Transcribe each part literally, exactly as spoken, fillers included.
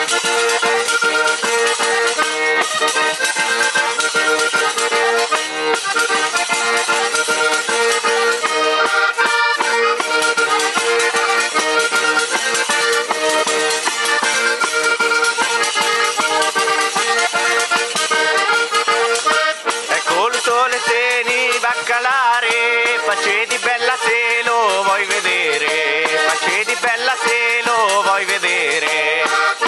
Pace di bella se lo vuoi vedere, pace di bella se lo vuoi vedere.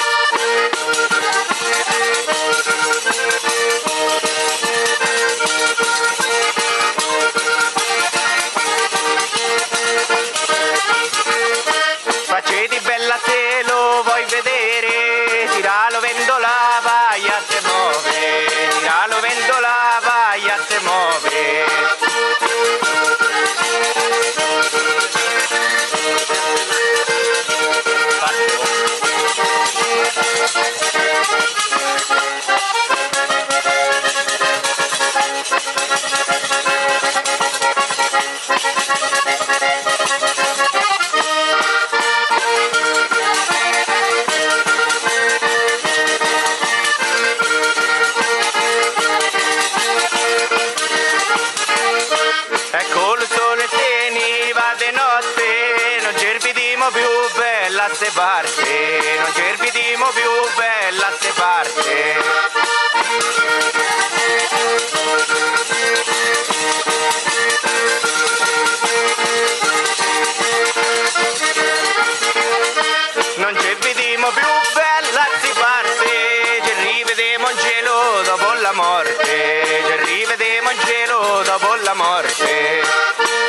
Pace di bella se lo vuoi vedere, tiralo vendola, vai a te muove, tiralo vendola, vai a te muove. Ecco il sole se ne va di notte, non ci rivediamo più bella a ste parte, non ci rivediamo più bella a ste parte. Non ci rivediamo più bella a ste parte, ci rivedemo in cielo dopo la morte, ci rivedemo in cielo dopo la morte.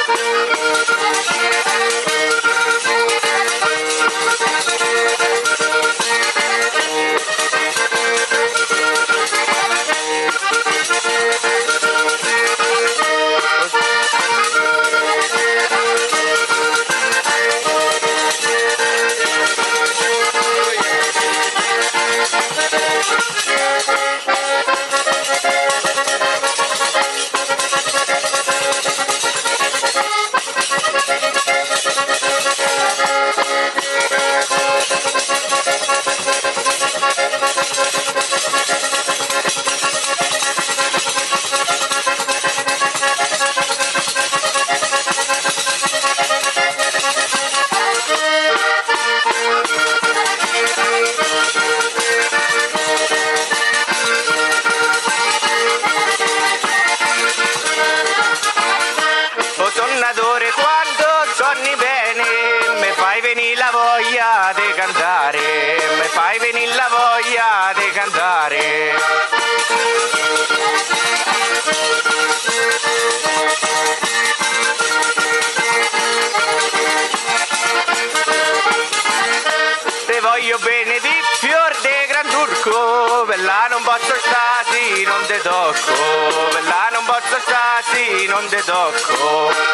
Quando suoni bene mi fai venire la voglia di cantare, mi fai venire la voglia di cantare. Te voglio bene di fior de Gran Turco, bella non posso stare, non te tocco, bella non posso stare, non te tocco.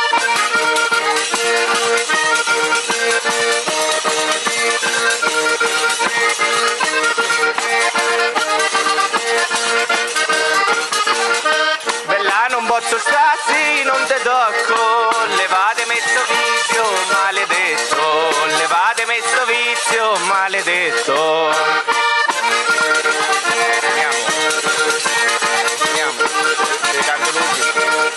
Bella non posso stare, non te tocco, levate messo vizio maledetto, levate messo vizio maledetto. Andiamo, andiamo, ti canto l'ultimo.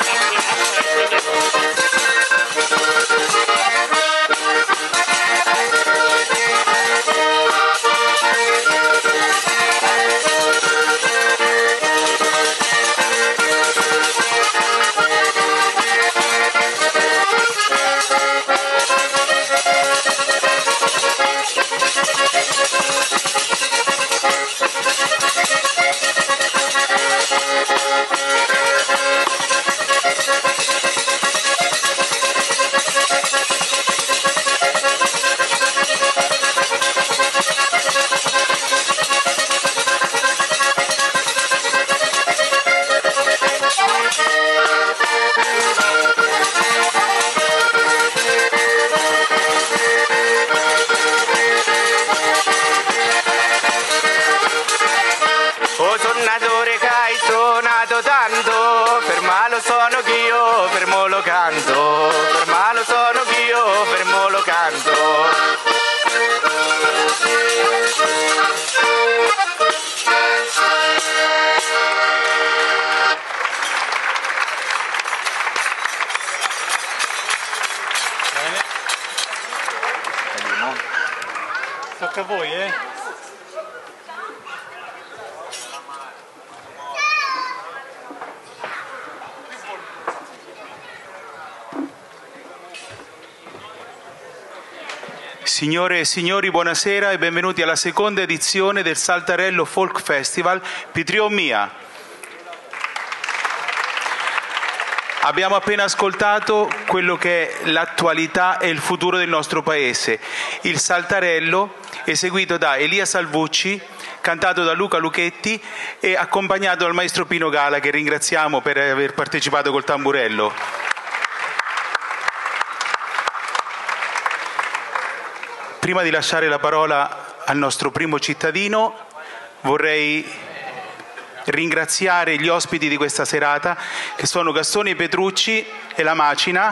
Tocca a voi, eh? Signore e signori, buonasera e benvenuti alla seconda edizione del Saltarello Folk Festival Pitrion Mia. Abbiamo appena ascoltato quello che è l'attualità e il futuro del nostro paese. Il Saltarello, eseguito da Elia Salvucci, cantato da Luca Luchetti e accompagnato dal maestro Pino Gala, che ringraziamo per aver partecipato col tamburello. Prima di lasciare la parola al nostro primo cittadino, vorrei ringraziare gli ospiti di questa serata, che sono Gastone Petrucci e La Macina,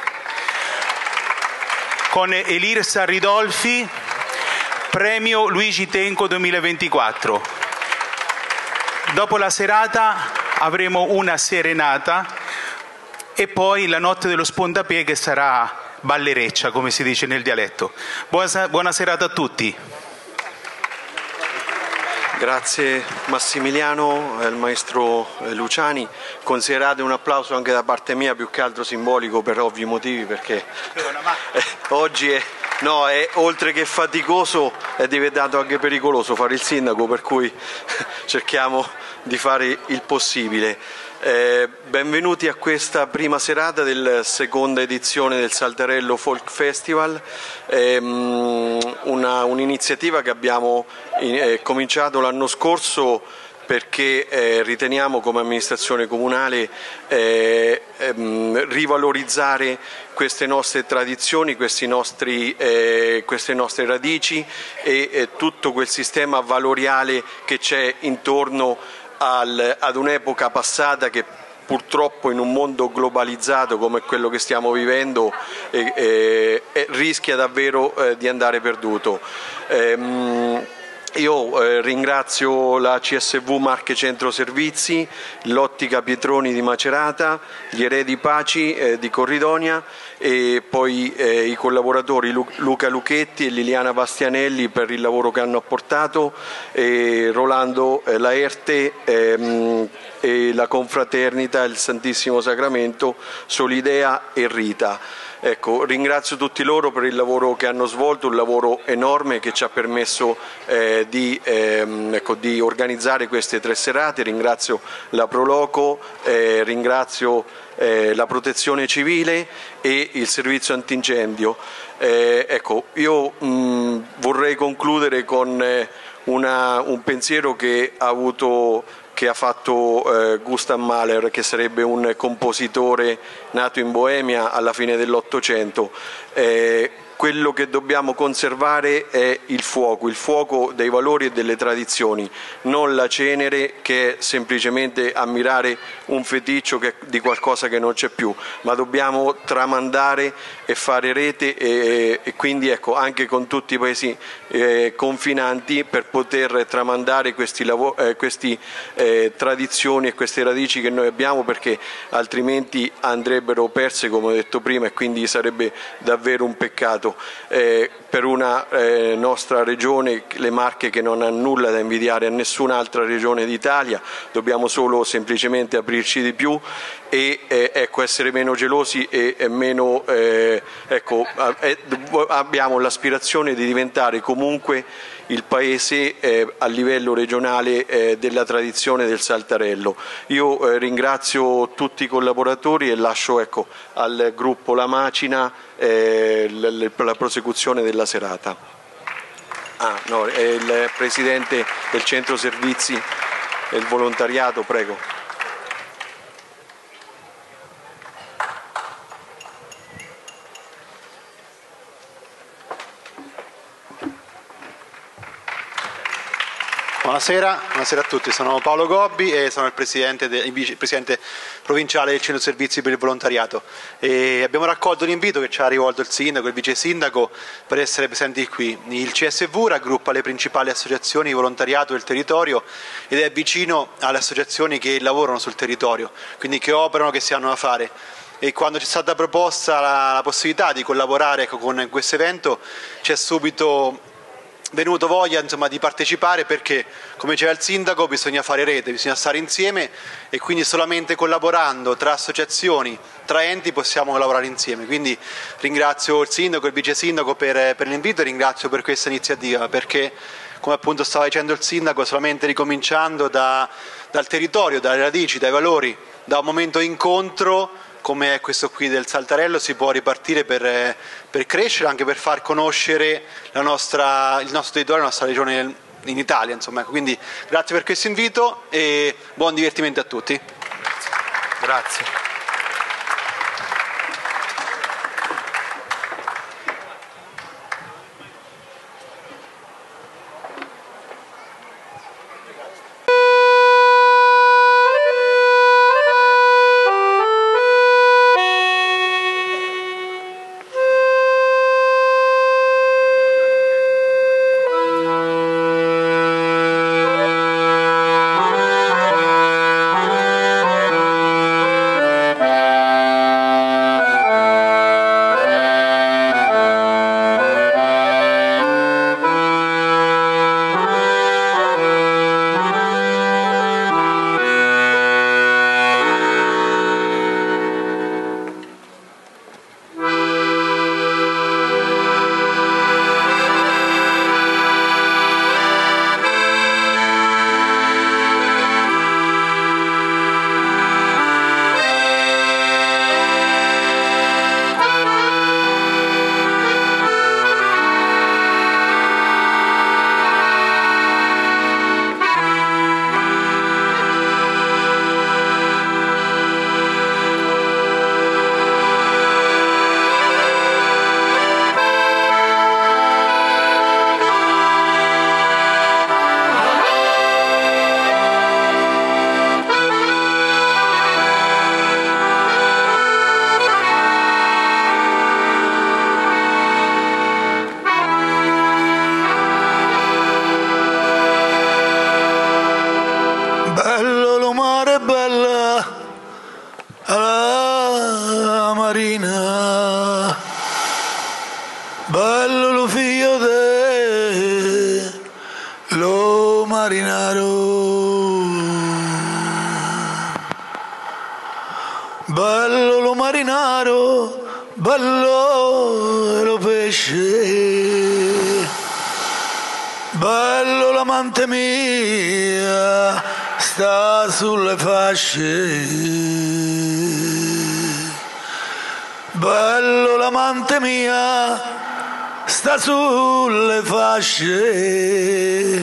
con Elirsa Ridolfi, premio Luigi Tenco duemilaventiquattro. Dopo la serata avremo una serenata e poi la notte dello Spondapè, che sarà ballereccia, come si dice nel dialetto. Buona, buona serata a tutti. Grazie Massimiliano e il maestro Luciani. Considerate un applauso anche da parte mia, più che altro simbolico per ovvi motivi, perché eh, oggi è, no, è oltre che faticoso è diventato anche pericoloso fare il sindaco, per cui cerchiamo di fare il possibile. Eh, benvenuti a questa prima serata della seconda edizione del Saltarello Folk Festival, eh, una, un'iniziativa che abbiamo eh, cominciato l'anno scorso perché eh, riteniamo come amministrazione comunale eh, ehm, rivalorizzare queste nostre tradizioni, questi nostri, eh, queste nostre radici e eh, tutto quel sistema valoriale che c'è intorno al, ad un'epoca passata che purtroppo in un mondo globalizzato come quello che stiamo vivendo eh, eh, eh, rischia davvero eh, di andare perduto. Ehm, Io eh, ringrazio la C S V Marche Centro Servizi, l'Ottica Pietroni di Macerata, gli Eredi Paci eh, di Corridonia e poi eh, i collaboratori Lu- Luca Luchetti e Liliana Bastianelli per il lavoro che hanno apportato, e Rolando eh, Laerte ehm, e la Confraternita, il Santissimo Sacramento, Solidea e Rita. Ecco, ringrazio tutti loro per il lavoro che hanno svolto, un lavoro enorme che ci ha permesso eh, di, ehm, ecco, di organizzare queste tre serate. Ringrazio la Proloco, eh, ringrazio eh, la Protezione Civile e il Servizio Antincendio. Eh, ecco, io mh, vorrei concludere con eh, una, un pensiero che ha avuto che ha fatto eh, Gustav Mahler, che sarebbe un compositore nato in Boemia alla fine dell'Ottocento. Eh, quello che dobbiamo conservare è il fuoco, il fuoco dei valori e delle tradizioni, non la cenere che è semplicemente ammirare un feticcio che, di qualcosa che non c'è più, ma dobbiamo tramandare e fare rete e, e quindi ecco, anche con tutti i paesi eh, confinanti per poter tramandare questi, lavori, eh, questi eh, tradizioni e queste radici che noi abbiamo, perché altrimenti andrebbero perse, come ho detto prima, e quindi sarebbe davvero un peccato. Eh, per una eh, nostra regione, le Marche, che non ha nulla da invidiare a nessun'altra regione d'Italia, dobbiamo solo semplicemente aprirci di più e eh, ecco, essere meno gelosi e, e meno eh, ecco, eh, abbiamo l'aspirazione di diventare comunque il paese eh, a livello regionale eh, della tradizione del Saltarello. Io eh, ringrazio tutti i collaboratori e lascio ecco, al gruppo La Macina eh, l- l- per la prosecuzione della serata. Ah, no, è il presidente del centro servizi e il volontariato, prego. Buonasera, buonasera a tutti, sono Paolo Gobbi e sono il presidente, de, il vicepresidente provinciale del Centro Servizi per il Volontariato. E abbiamo raccolto l'invito che ci ha rivolto il sindaco e il vice sindaco per essere presenti qui. Il C S V raggruppa le principali associazioni di volontariato del territorio ed è vicino alle associazioni che lavorano sul territorio, quindi che operano, che si hanno da fare. E quando ci è stata proposta la, la possibilità di collaborare ecco, con questo evento, ci è subito venuto voglia insomma, di partecipare, perché come diceva il sindaco bisogna fare rete, bisogna stare insieme e quindi solamente collaborando tra associazioni, tra enti possiamo lavorare insieme. Quindi ringrazio il sindaco e il vice sindaco per, per l'invito e ringrazio per questa iniziativa, perché come appunto stava dicendo il sindaco, solamente ricominciando da, dal territorio, dalle radici, dai valori, da un momento incontro come è questo qui del Saltarello si può ripartire per, per crescere, anche per far conoscere la nostra, il nostro territorio, la nostra regione in Italia. Insomma. Quindi grazie per questo invito e buon divertimento a tutti. Grazie. Bello lo figlio de lo marinaro, bello lo marinaro, bello lo pesce, bello l'amante mia sta sulle fasce, bello l'amante mia sta sulle fasce.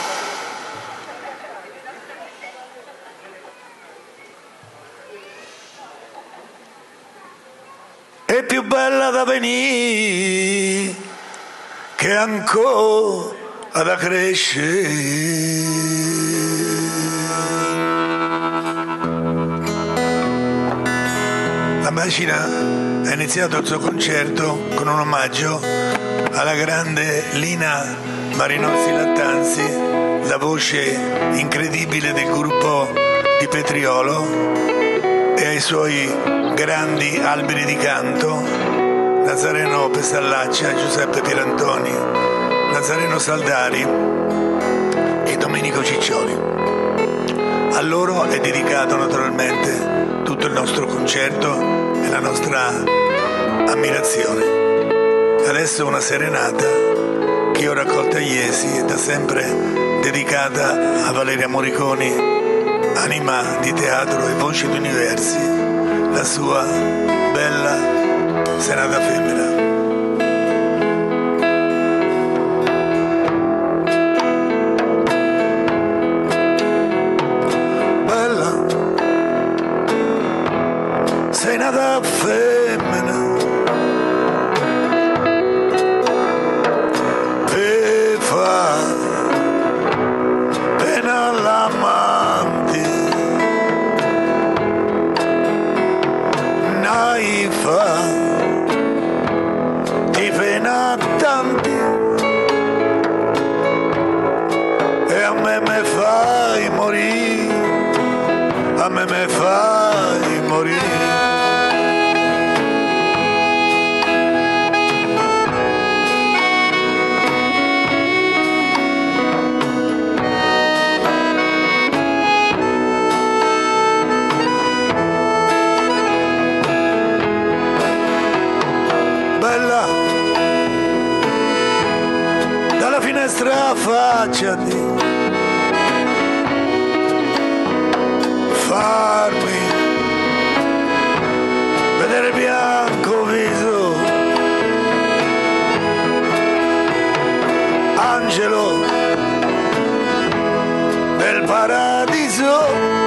È più bella da venire che ancora da crescere. La Macina ha iniziato il suo concerto con un omaggio alla grande Lina Marinozzi Lattanzi, la voce incredibile del gruppo di Petriolo, e ai suoi grandi alberi di canto, Nazareno Pestallaccia, Giuseppe Pierantoni, Nazareno Saldari e Domenico Ciccioli. A loro è dedicato naturalmente tutto il nostro concerto e la nostra ammirazione. Adesso una serenata che io ho raccolta a Iesi e da sempre dedicata a Valeria Moriconi, anima di teatro e voce di universi, la sua bella serata femmina. Bella, sei nata femmina, per fa pena l'amante, nai fa finestra affacciati, farmi vedere bianco viso, angelo del paradiso,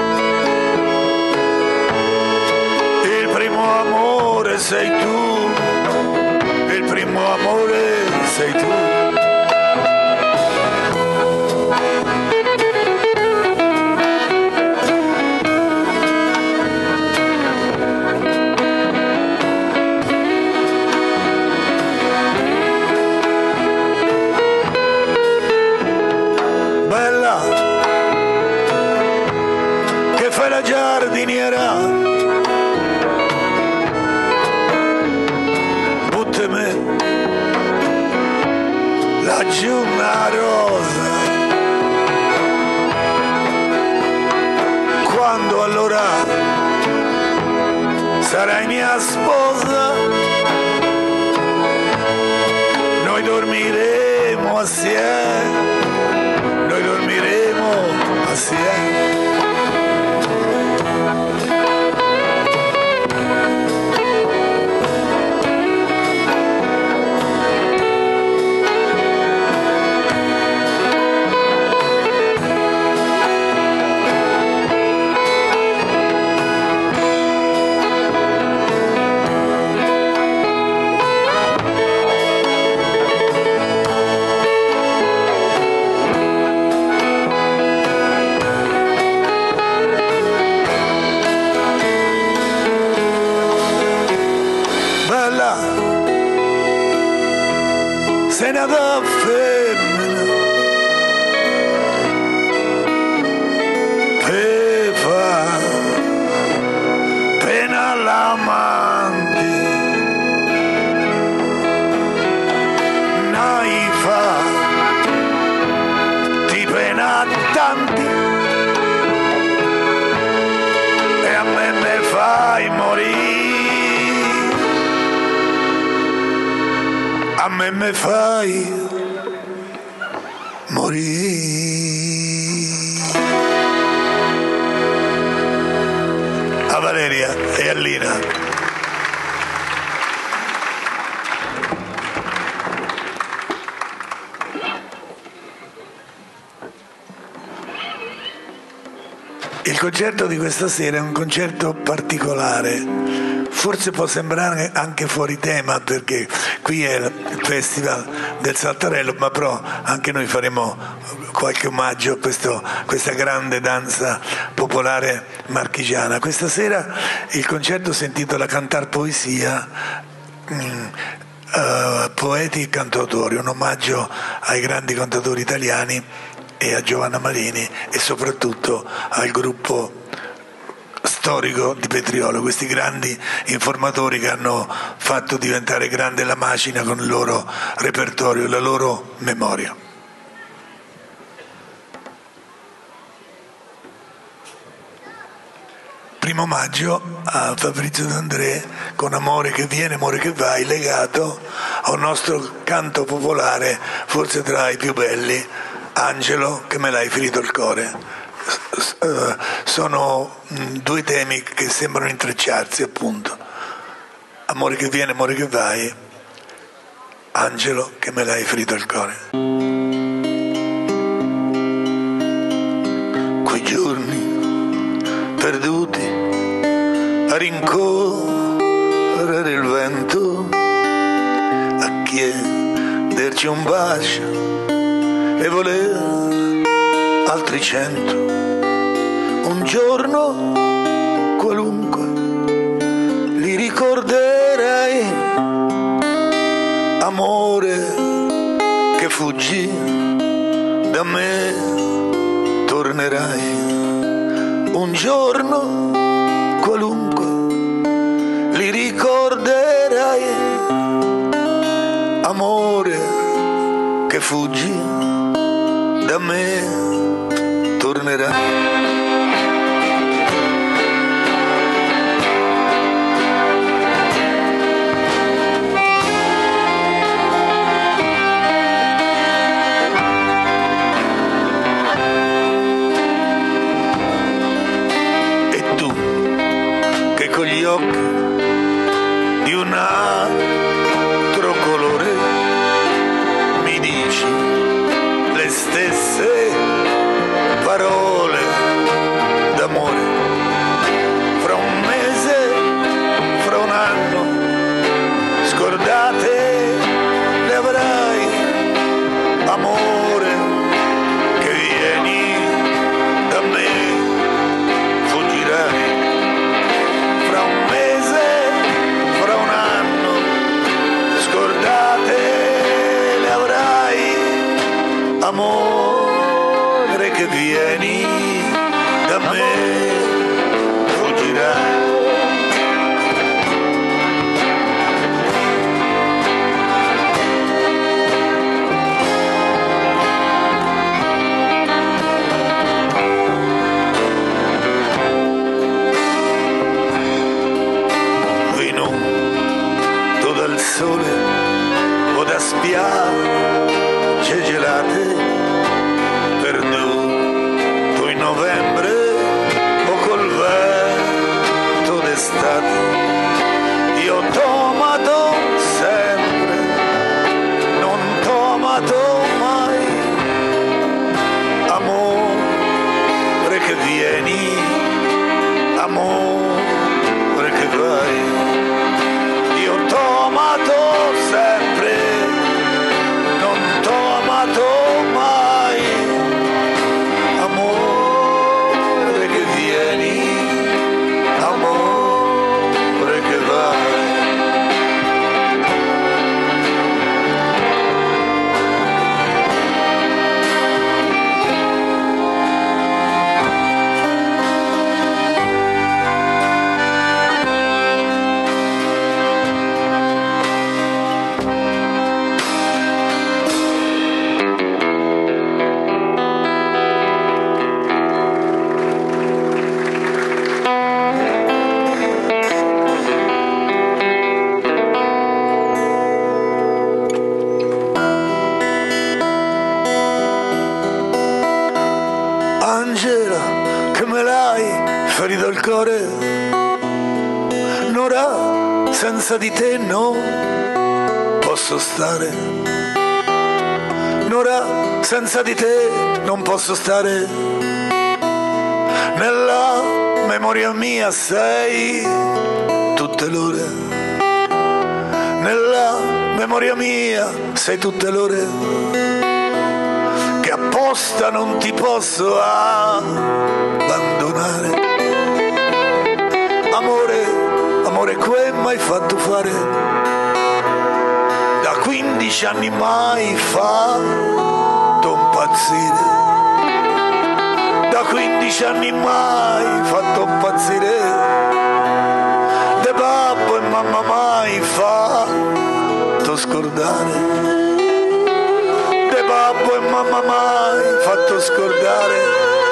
il primo amore sei tu, il primo amore sei tu. Giardiniera, buttami laggiù una rosa, quando allora sarai mia sposa, noi dormiremo assieme, noi dormiremo assieme. Sei nata femmina che fa pena all'amante, nai fa ti pena tanti e a me me fai morire. A me me fai morire. A Valeria e a Lina. Il concerto di questa sera è un concerto particolare. Forse può sembrare anche fuori tema perché qui è il Festival del Saltarello, ma però anche noi faremo qualche omaggio a questo, questa grande danza popolare marchigiana. Questa sera il concerto si intitola Cantar Poesia, mm, uh, poeti e cantautori, un omaggio ai grandi cantatori italiani e a Giovanna Marini e soprattutto al gruppo storico di Petriolo, questi grandi informatori che hanno fatto diventare grande la macina con il loro repertorio, la loro memoria. Primo maggio a Fabrizio D'André con Amore che viene, amore che vai, legato a un nostro canto popolare, forse tra i più belli, Angelo che me l'hai ferito il cuore. Uh, sono mh, due temi che sembrano intrecciarsi, appunto. Amore che viene, amore che vai, Angelo che me l'hai ferito il cuore. Quei giorni perduti a rincorrere il vento, a chiederci un bacio e voler altri cento. Un giorno qualunque li ricorderai, amore che fuggì da me, tornerai. Un giorno qualunque li ricorderai, amore che fuggì da me, tornerai. amore che vieni da me, fuggirai. Venuto dal sole o da spiagge gelate, perduto in novembre o col vento d'estate, io t'ho amato sempre, non t'ho amato mai, amore che vieni, amore che vai, io t'ho amato sempre, non t'ho amato mai, amore che vieni, amore che vai. Angela, che me l'hai ferito il cuore, Nora, senza di te non posso stare, Nora, senza di te non posso stare, nella memoria mia sei tutte l'ore, nella memoria mia sei tutte l'ore, che apposta non ti posso abbandonare, amore, amore che m'hai fatto fare, da quindici anni mai fatto impazzire, da quindici anni mai fatto impazzire, de babbo e mamma mai fatto scordare, babbo e mamma mai fatto scordare,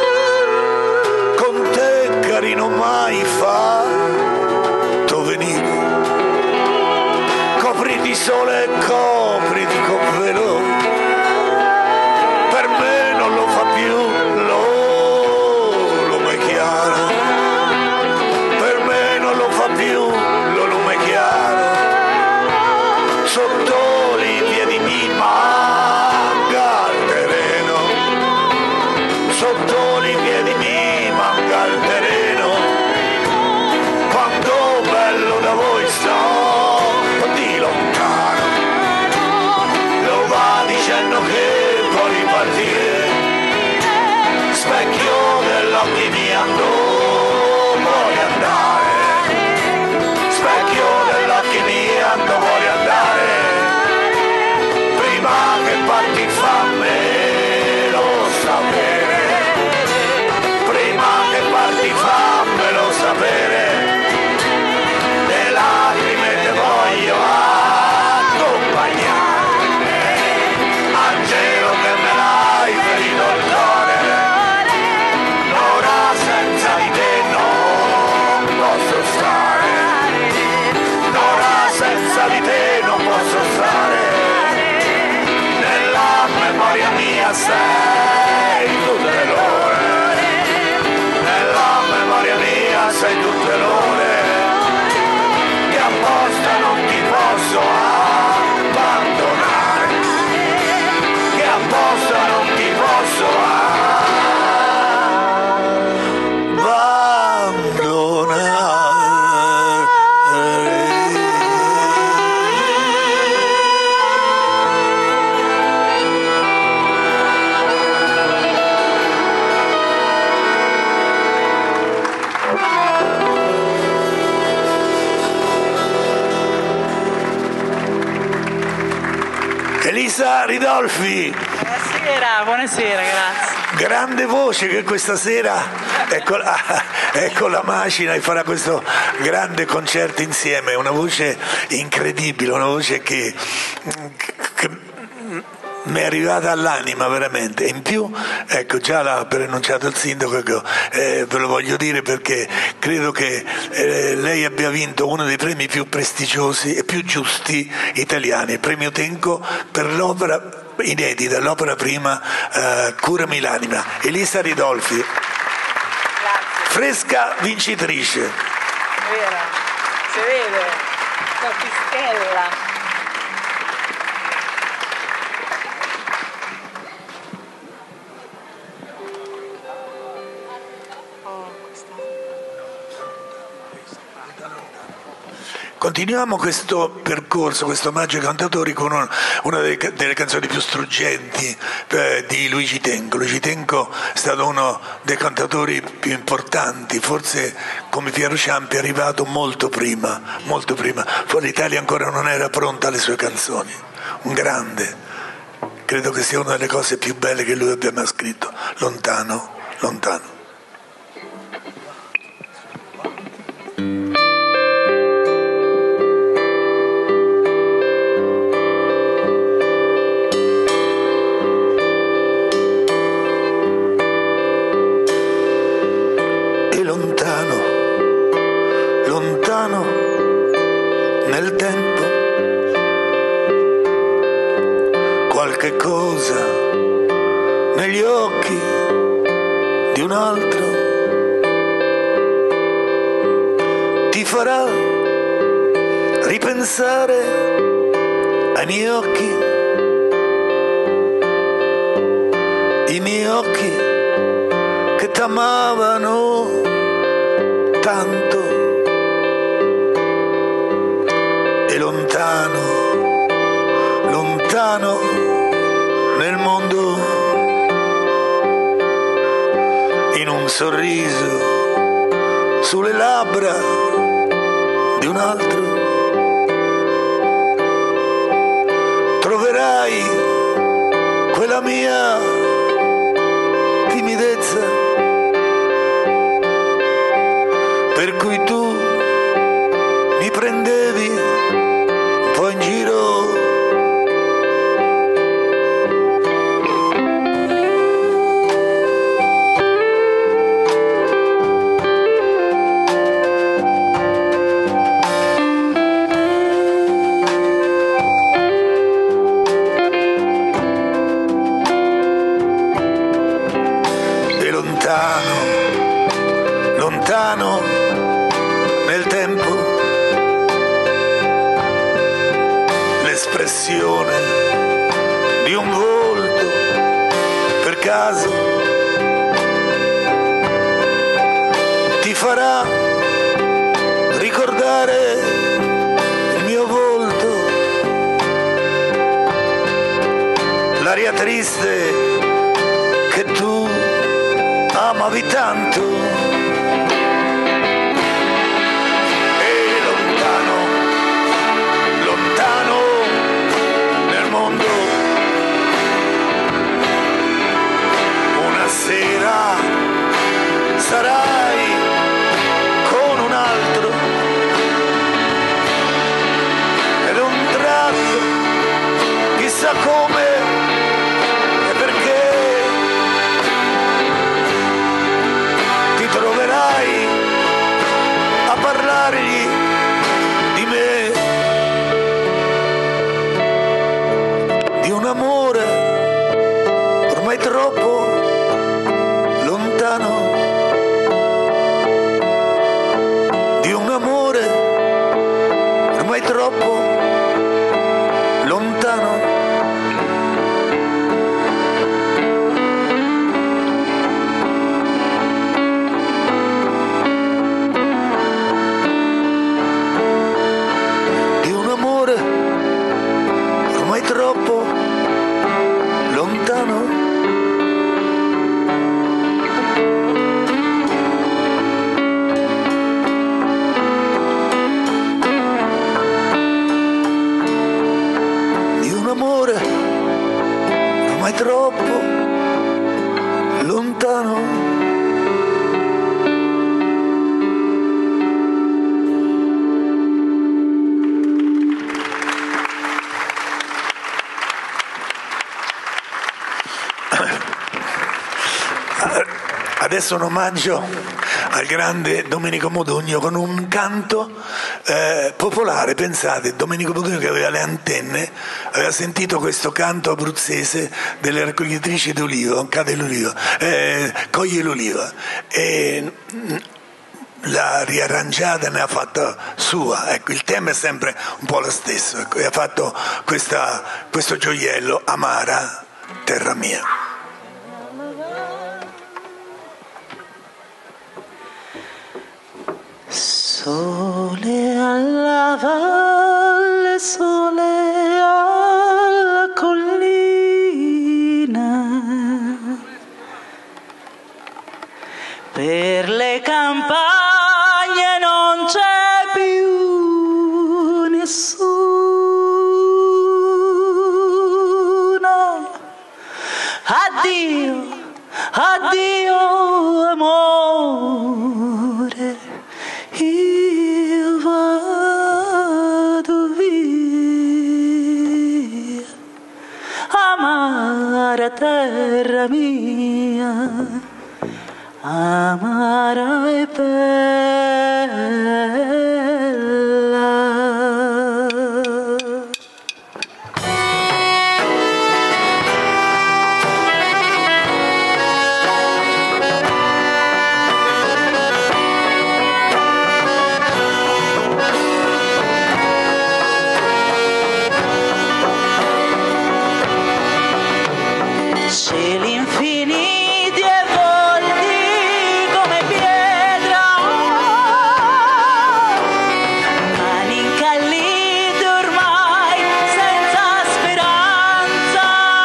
con te carino mai fatto venire, copri di sole e copri di con velo, per me non lo fa più lo lume chiaro, per me non lo fa più lo lume chiaro, sotto i piedi mi manca il terreno, sotto i piedi mi manca il terreno, quanto bello da voi sto di lontano, lo va dicendo che vuoi partire, specchio dell'occhi mia dove vuoi andare, specchio dell'occhi mia dove vuoi andare, prima che parti fammelo sapere, prima che parti fammelo sapere, le lacrime te voglio accompagnare, Angelo che me l'hai ferito il cuore, Nora senza di te non posso stare, Nora senza di te non posso stare, nella memoria mia sei tutte l'ore, nella memoria mia sei tutte l'ore, che apposta non ti posso abbandonare, che apposta non ti posso Elisa Ridolfi. Buonasera. Buonasera, buonasera, grazie. Grande voce che questa sera è con, è con la macina e farà questo grande concerto insieme, una voce incredibile, una voce che, che mi è arrivata all'anima veramente. In più, ecco, già l'ha preannunciato il sindaco, ecco, eh, ve lo voglio dire perché credo che eh, lei abbia vinto uno dei premi più prestigiosi e più giusti italiani, il premio Tenco per l'opera inedita, l'opera prima eh, Curami l'anima. Elisa Ridolfi, grazie. Fresca vincitrice. Vero, si vede, la pischella. Continuiamo questo percorso, questo omaggio ai cantatori con una, una delle, delle canzoni più struggenti eh, di Luigi Tenco. Luigi Tenco è stato uno dei cantatori più importanti, forse come Piero Ciampi è arrivato molto prima, molto prima. L'Italia ancora non era pronta alle sue canzoni. Un grande, credo che sia una delle cose più belle che lui abbia mai scritto, Lontano, lontano. Ai miei occhi, i miei occhi che t'amavano tanto, e lontano, lontano nel mondo, in un sorriso sulle labbra di un altro, troverai quella mia timidezza per cui tu mi prendevi un po' in giro. Lontano nel tempo, l'espressione di un volto per caso ti farà ricordare il mio volto, l'aria triste che tu amavi tanto. Sarai con un altro ed un tratto, chissà come e perché, ti troverai a parlargli di me, di un amore ormai troppo lontano, ormai troppo lontano. Di un amore ormai troppo lontano. lontano. Adesso un omaggio al grande Domenico Modugno con un canto eh, popolare. Pensate, Domenico Modugno che aveva le antenne aveva sentito questo canto abruzzese delle raccoglitrici d'olivo, cade l'olivo, eh, coglie l'oliva, e l'ha riarrangiata e ne ha fatta sua. Ecco, il tema è sempre un po' lo stesso, ecco, e ha fatto questa, questo gioiello, Amara, terra mia. Sole alla valle, sole alla collina, per le campagne non c'è più nessuno. Addio, addio amore, io vado via, amara terra mia, amara e bella. Cieli infiniti e volti come pietra, mani incallite ormai senza speranza.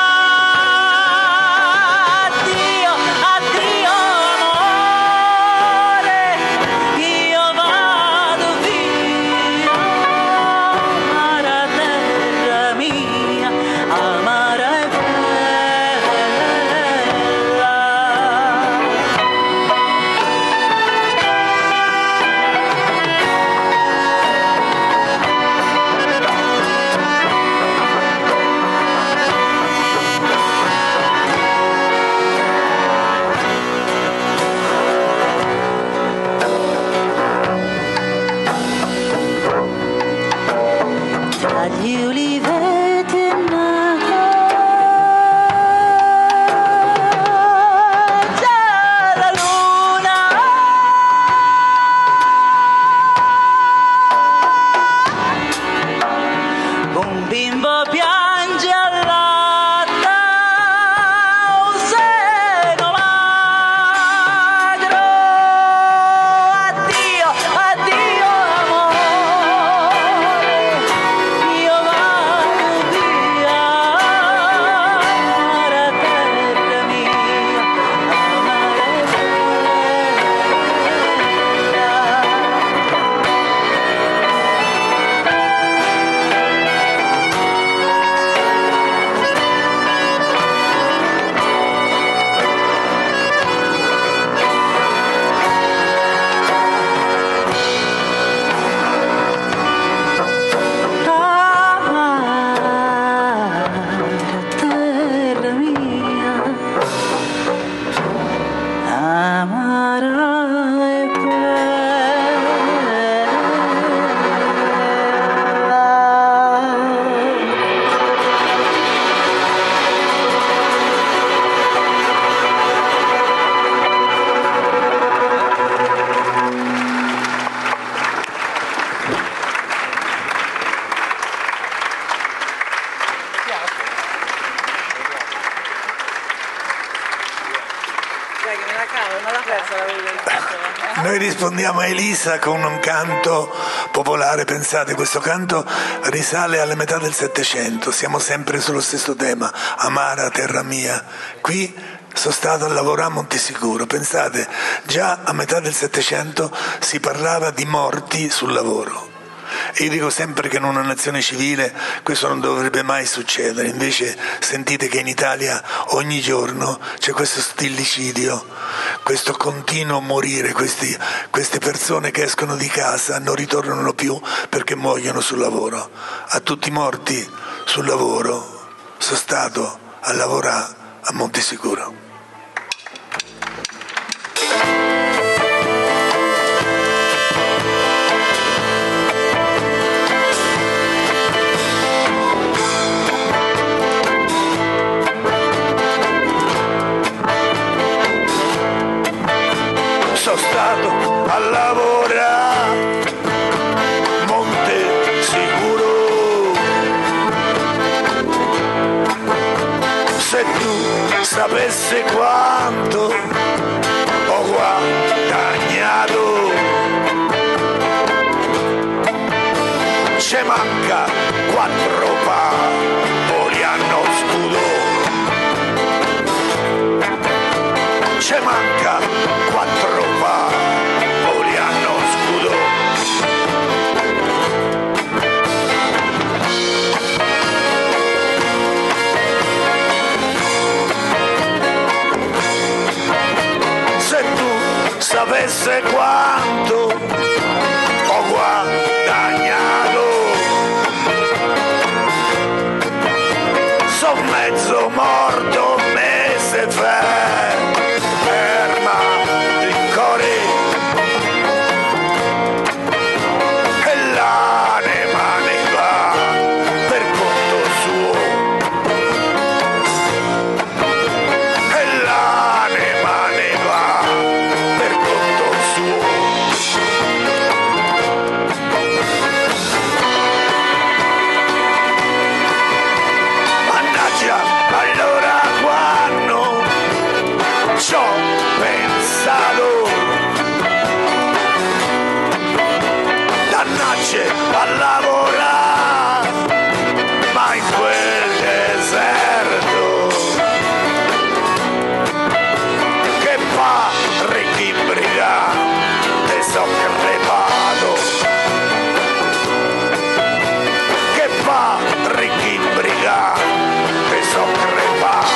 Addio, addio amore, io vado via, amara terra mia, amara e bella. Tra gli uliveti è nata già la luna, un bimbo piange al latte, un seno magro. Addio, addio amore, io vado via, amara terra mia, amara e amara terra mia, amara e Dai che me la cavo, non l'ha persa la verità. Noi rispondiamo a Elisa con un canto popolare. Pensate, questo canto risale alla metà del Settecento, siamo sempre sullo stesso tema, Amara terra mia. Qui sono stato a lavorare a Montesicuro, pensate, già a metà del Settecento si parlava di morti sul lavoro. e io dico sempre che in una nazione civile questo non dovrebbe mai succedere, invece sentite che in Italia ogni giorno c'è questo stillicidio, questo continuo morire, questi, queste persone che escono di casa non ritornano più perché muoiono sul lavoro. A tutti i morti sul lavoro sono stato a lavorare a Montesicuro. Sono stato a lavorare Montesicuro. Se tu sapessi quanto ho guadagnato, ci manca quattro papoli hanno scudo, ci manca quattro papoli hanno scudo. Se tu sapessi quanto ho guadagnato, son mezzo morto un mese fa. Ferma il cuore e l'anima ne va per conto suo, e l'anima ne va per conto suo. Mannaggia, allora quando ci ho pensato, dannacce a lavorare, ma in quel deserto che parecchi in brigante so crepato, che parecchi in brigante so crepato.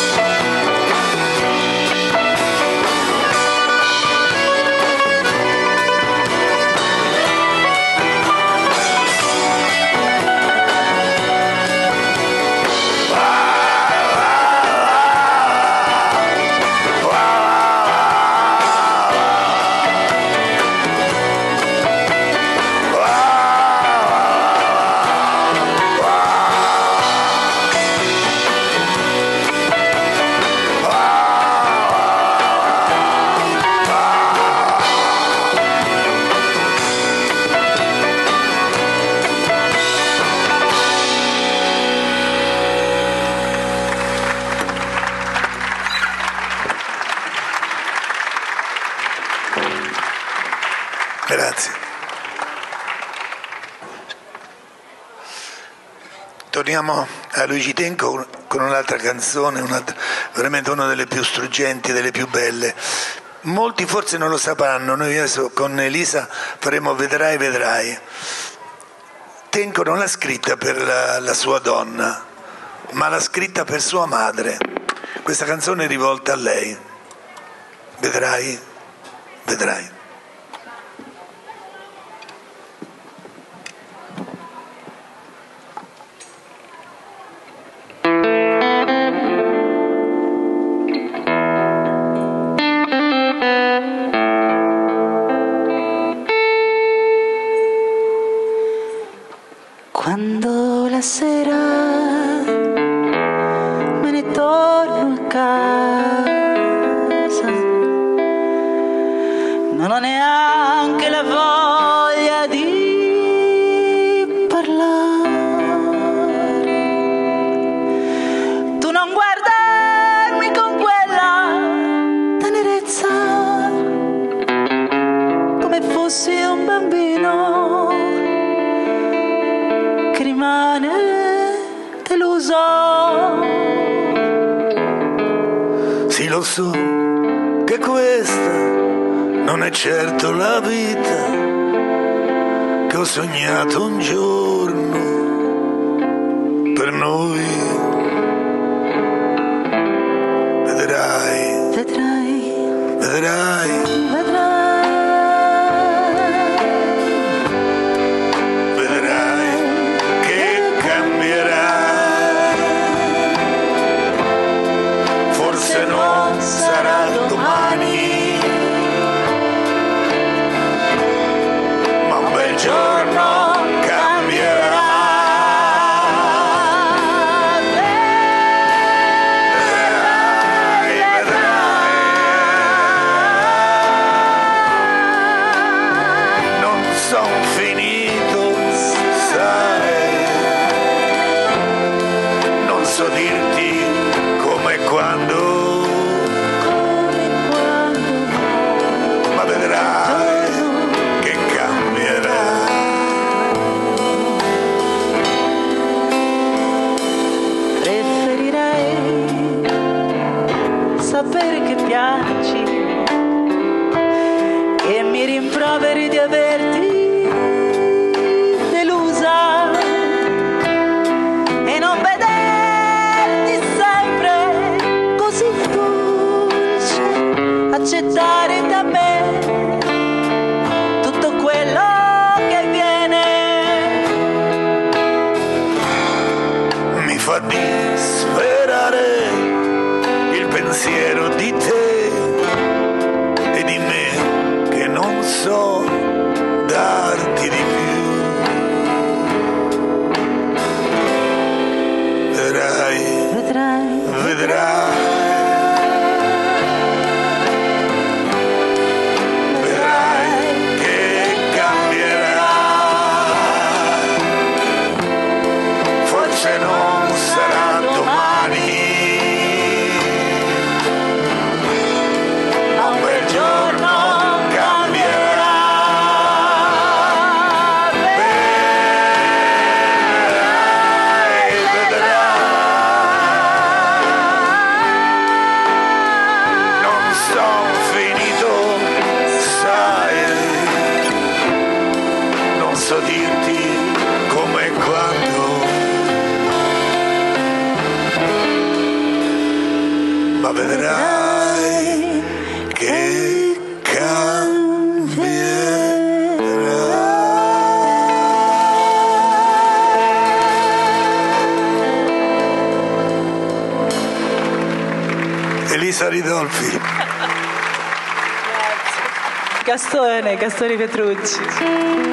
Grazie. Torniamo a Luigi Tenco con un'altra canzone, un'altra, veramente una delle più struggenti, delle più belle. Molti forse non lo sapranno, noi adesso con Elisa faremo Vedrai, vedrai. Tenco non l'ha scritta per la, la sua donna, ma l'ha scritta per sua madre. Questa canzone è rivolta a lei. Vedrai, vedrai. Quando la sera me ne torno a casa, non ho neanche la voglia di parlare. Tu non guardarmi con quella tenerezza, come fossi un bambino che rimane deluso. Sì, lo so che questa non è certo la vita che ho sognato un giorno per noi. Vedrai, vedrai, vedrai, vedrai, vedrai che cambierai. Forse non sarà domani, ma un bel giorno cambierà. Sapere che piangi, che mi rimproveri di averti delusa e non vederti sempre così dolce, accettare da me tutto quello che viene. Mi fa disperare pensiero di te e di me che non so darti di più. Vedrai, vedrai, vedrai, vedrai che cambierai. Forse non sarà domani, so dirti come e quando, ma vedrai che cambierà. Elisa Ridolfi. Gastone, Gastone Petrucci.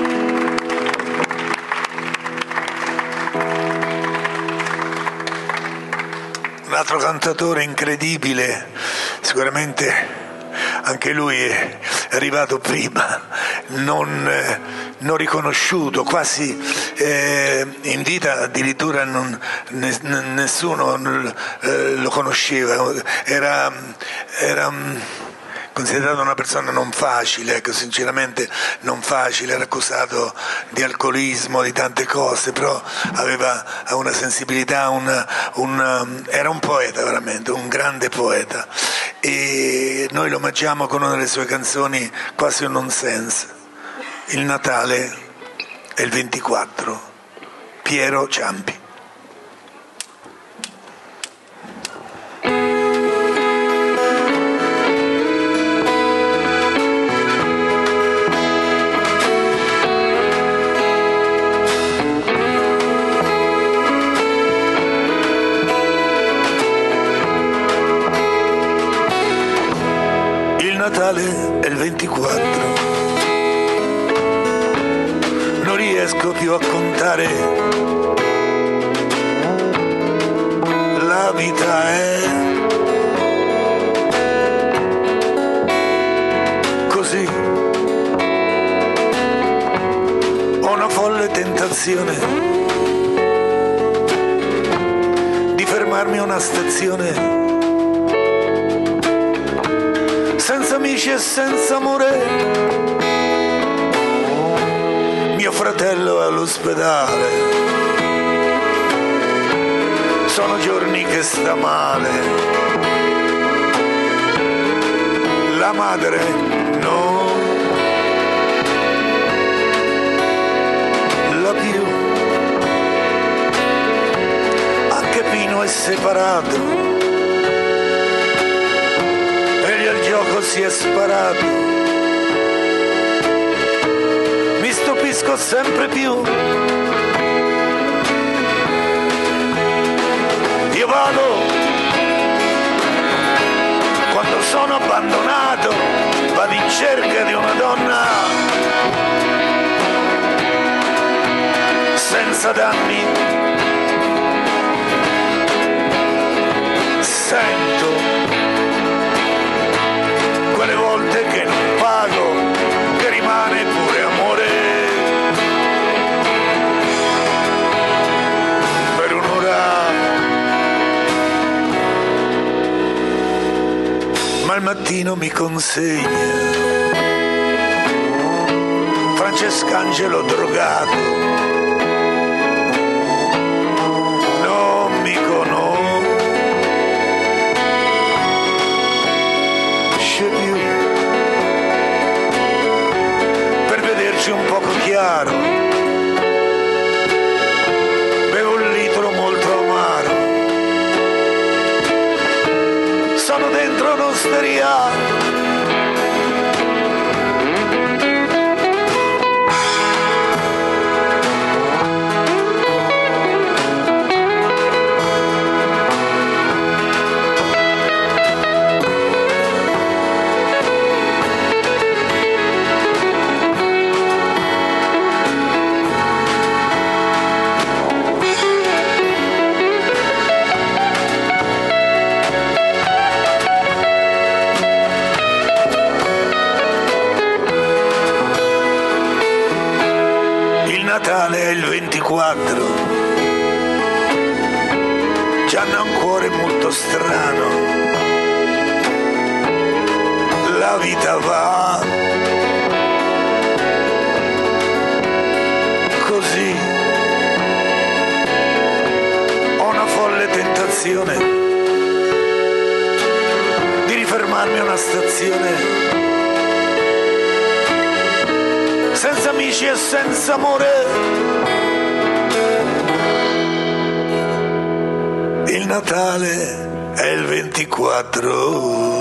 Un altro cantatore incredibile, sicuramente anche lui è arrivato prima, non, non riconosciuto, quasi eh, in vita addirittura non, ne, nessuno eh, lo conosceva, era, era considerato una persona non facile, ecco, sinceramente non facile, era accusato di alcolismo, di tante cose, però aveva una sensibilità, una, una, era un poeta veramente, un grande poeta, e noi lo omaggiamo con una delle sue canzoni quasi un nonsense. Il Natale è il ventiquattro, Piero Ciampi. Natale è il ventiquattro, non riesco più a contare, la vita è così, ho una folle tentazione di fermarmi a una stazione, senza amici e senza amore, mio fratello è all'ospedale, sono giorni che sta male, la madre no, separato e al gioco si è sparato. Mi stupisco sempre più. Io vado quando sono abbandonato, vado in cerca di una donna senza danni. Sento quelle volte che non pago, che rimane pure amore per un'ora. Ma al mattino mi consegna Francescangelo drogato. Non mi conosce più, per vederci un poco chiaro bevo un litro molto amaro. Sono dentro un'osteria, Natale è il ventiquattro, Gianna ha un cuore molto strano, la vita va così, ho una folle tentazione di rifermarmi a una stazione senza amici e senza amore. Il Natale è il ventiquattro.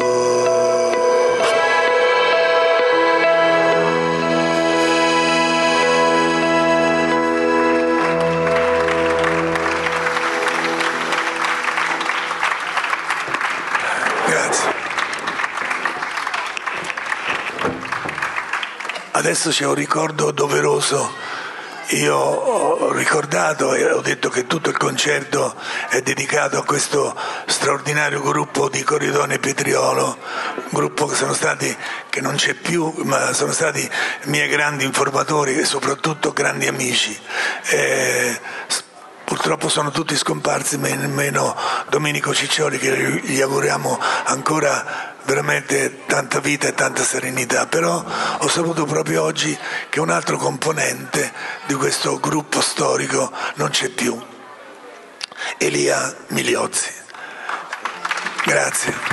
Adesso c'è un ricordo doveroso. Io ho ricordato e ho detto che tutto il concerto è dedicato a questo straordinario gruppo di Corridone Petriolo, un gruppo che sono stati, che non c'è più, ma sono stati miei grandi informatori e soprattutto grandi amici. E purtroppo sono tutti scomparsi, meno Domenico Ciccioli, che gli auguriamo ancora veramente tanta vita e tanta serenità. Però ho saputo proprio oggi che un altro componente di questo gruppo storico non c'è più, Elia Migliozzi. Grazie.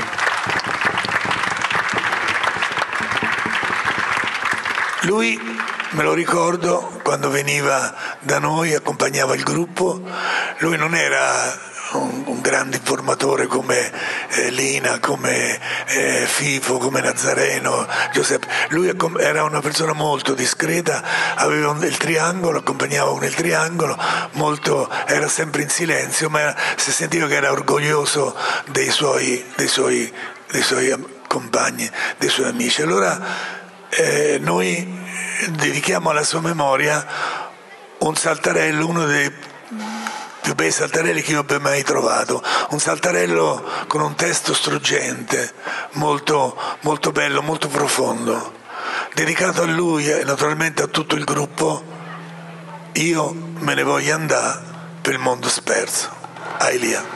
Lui, me lo ricordo, quando veniva da noi, accompagnava il gruppo, lui non era un, un grande informatore come eh, Lina, come eh, Fifo, come Nazareno, Giuseppe. Lui era una persona molto discreta, aveva un, il triangolo, accompagnava con il triangolo, molto, era sempre in silenzio, ma si sentiva che era orgoglioso dei suoi, dei suoi, dei suoi compagni, dei suoi amici. Allora eh, noi dedichiamo alla sua memoria un saltarello, uno dei più bei saltarelli che io abbia mai trovato, un saltarello con un testo struggente, molto, molto bello, molto profondo, dedicato a lui e naturalmente a tutto il gruppo. Io me ne voglio andare per il mondo sperso. A Elia.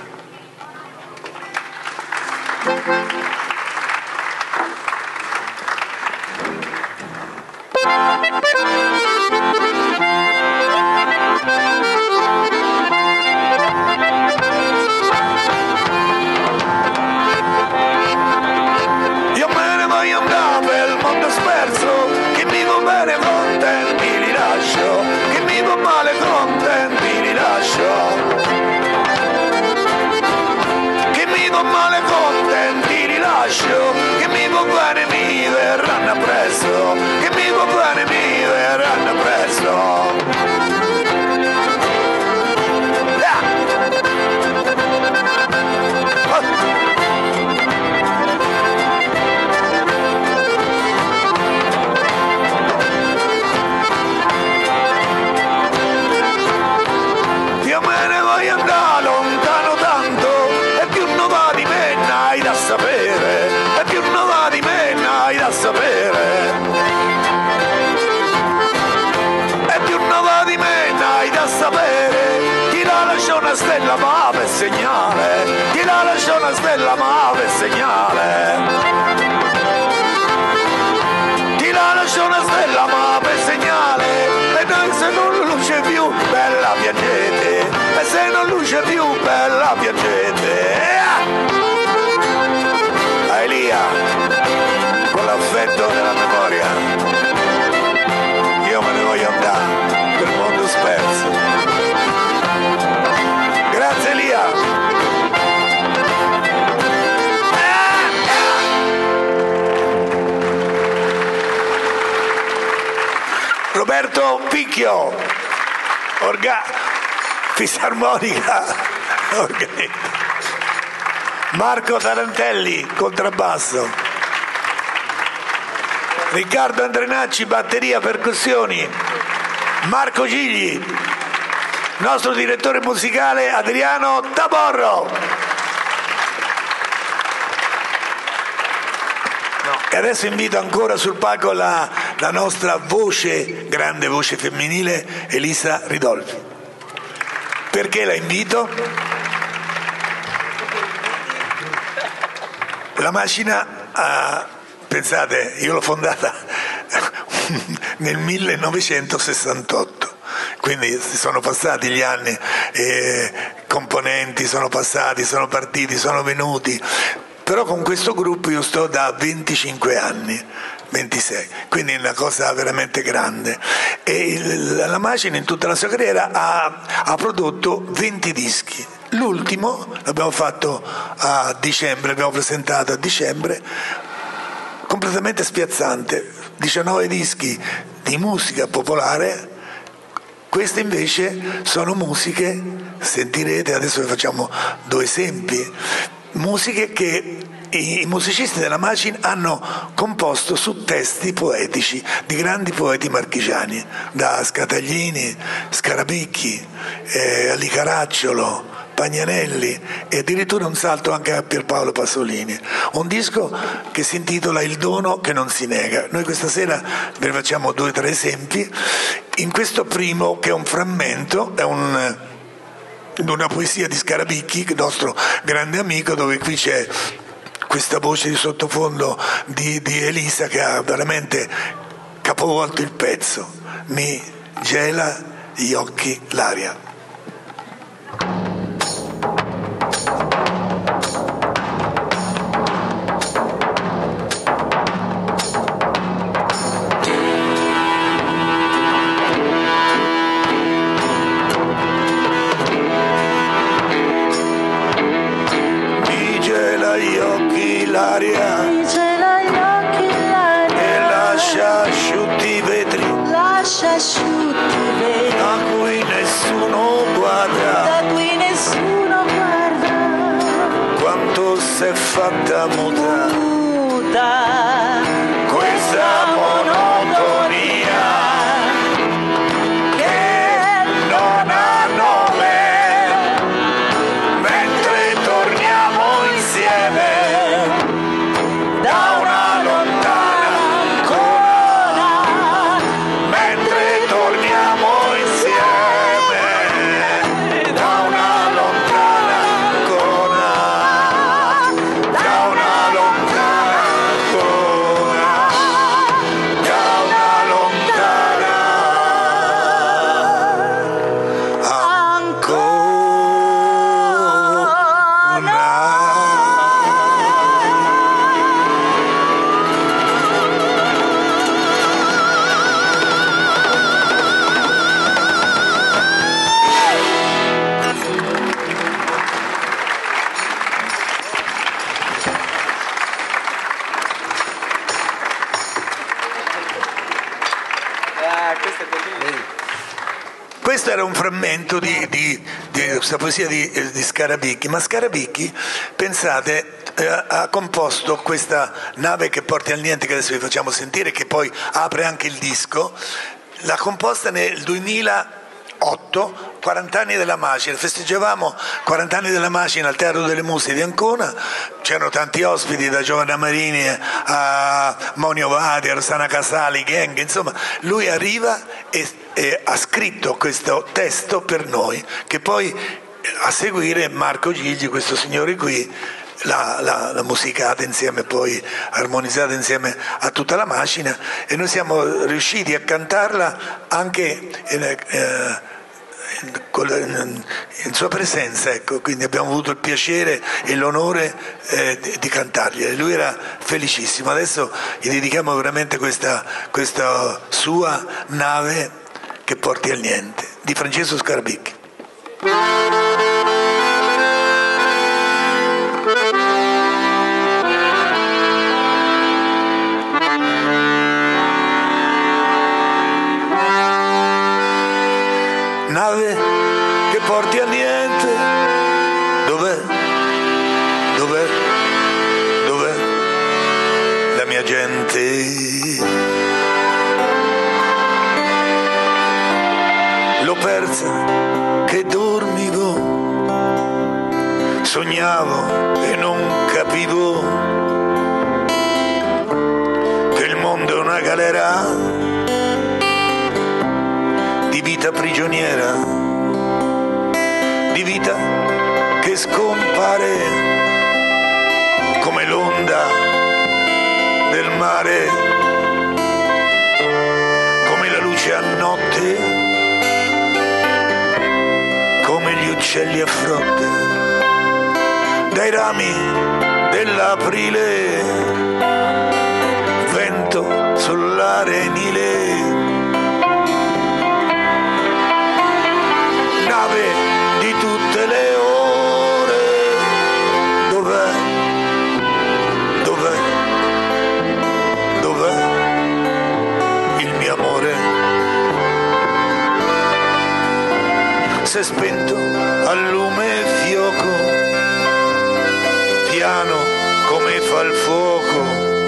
lascio, che mi può bene mi verranno presto, che mi può bene mi verranno presto. Io me ne voglio andare lontano tanto, e più non va di me n'hai da sapere, e più non va di me n'hai da sapere, e più non va di me n'hai da sapere. Chi la lascia una stella ma per segnale, chi la lascia una stella ma per segnale, chi la lascia una stella ma per segnale, e noi se non luce più bella piangete, e se non luce più bella piangete. A Elia, con l'affetto della memoria, io me ne voglio andare per il mondo sperso. Grazie Elia. Roberto Picchio, orga, fisarmonica, organista. Marco Tarantelli, contrabbasso. Riccardo Andrenacci, batteria, percussioni. Marco Gigli, nostro direttore musicale Adriano Taborro. E adesso invito ancora sul palco la, la nostra voce, grande voce femminile, Elisa Ridolfi. Perché la invito? La macina, ha, pensate, io l'ho fondata nel millenovecentosessantotto, quindi sono passati gli anni, eh, componenti sono passati, sono partiti, sono venuti. Però con questo gruppo io sto da venticinque anni, ventisei, quindi è una cosa veramente grande. E il, la macina in tutta la sua carriera ha, ha prodotto venti dischi. L'ultimo l'abbiamo fatto a dicembre, l'abbiamo presentato a dicembre, completamente spiazzante, diciannove dischi di musica popolare. Queste invece sono musiche, sentirete, adesso vi facciamo due esempi, musiche che i musicisti della Macina hanno composto su testi poetici di grandi poeti marchigiani, da Scataglini, Scarabicchi, eh, Ali Caracciolo, Pagnanelli e addirittura un salto anche a Pierpaolo Pasolini. Un disco che si intitola Il dono che non si nega. Noi questa sera ve ne facciamo due o tre esempi. In questo primo, che è un frammento, è un una poesia di Scarabicchi, il nostro grande amico, dove qui c'è questa voce di sottofondo di, di Elisa che ha veramente capovolto il pezzo. Mi gela gli occhi l'aria. L'aria e lascia asciutti i vetri, lascia asciutti i vetri da cui nessuno guarda, da cui nessuno guarda, quanto s'è fatta muta, muta questa monotonia che non ha nome, mentre torniamo insieme da una lontana ancora, mentre torniamo insieme da una lontana ancora, da una lontana ancora. questo era un frammento di, di, di questa poesia di, di Scarabicchi, ma Scarabicchi, pensate, eh, ha composto questa Nave che porti al niente, che adesso vi facciamo sentire, che poi apre anche il disco, l'ha composta nel duemilaotto, quaranta anni della macina. Festeggiavamo quaranta anni della macina al Teatro delle Muse di Ancona, c'erano tanti ospiti, da Giovanna Marini a Monio Vadi, a Rossana Casali, Gang, insomma lui arriva e, e ha scritto questo testo per noi, che poi a seguire Marco Gigi, questo signore qui, l'ha, l'ha, l'ha musicata insieme, poi armonizzata insieme a tutta la macina, e noi siamo riusciti a cantarla anche in, eh, in, in sua presenza, ecco. Quindi abbiamo avuto il piacere e l'onore eh, di, di cantargliela. Lui era felicissimo. Adesso gli dedichiamo veramente questa, questa sua Nave che porti al niente, di Francesco Scarabicchi. Nave che porti a niente, dov'è, dov'è, dov'è la mia gente? L'ho persa che dormivo, sognavo e non capivo che il mondo è una galera di vita prigioniera, di vita che scompare come l'onda del mare, come la luce a notte, come gli uccelli a frotte, dai rami dell'aprile, vento sull'arenile. Di tutte le ore, dov'è, dov'è, dov'è il mio amore? S'è spento al lume fioco, piano come fa il fuoco,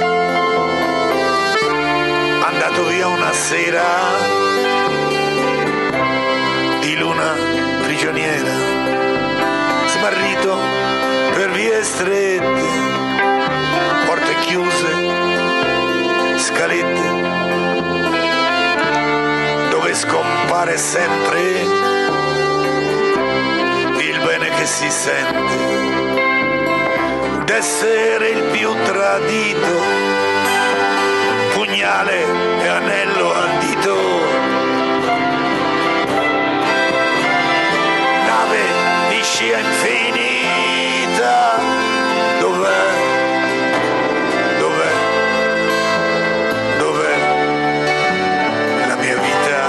andato via una sera di luna prigioniera, smarrito per vie strette, porte chiuse, scalette, dove scompare sempre il bene che si sente, d'essere il più tradito, pugnale e anello al dito. Di scia infinita, dov'è, dov'è, dov'è la mia vita?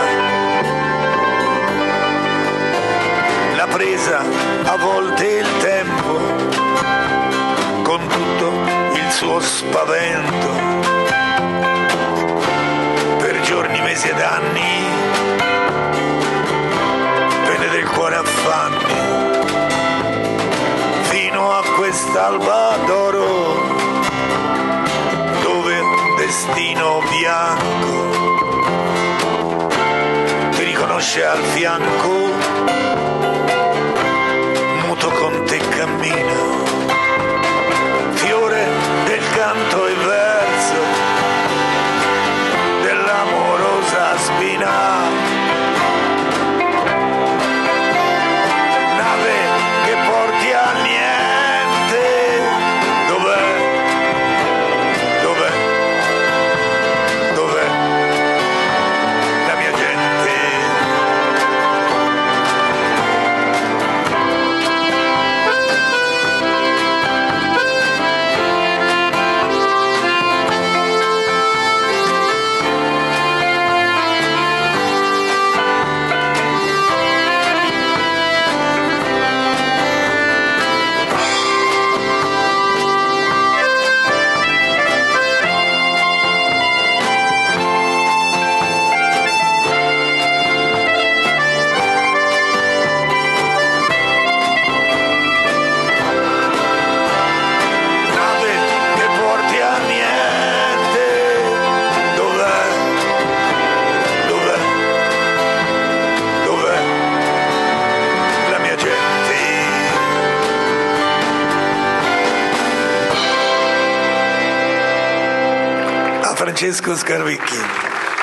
L'ha presa a volte il tempo, con tutto il suo spavento, per giorni, mesi ed anni, pene del cuore affanni, a quest'alba d'oro, dove un destino bianco ti riconosce al fianco, muto con te cammina, fiore del canto e verso dell'amorosa spina. Francesco Scarvecchini.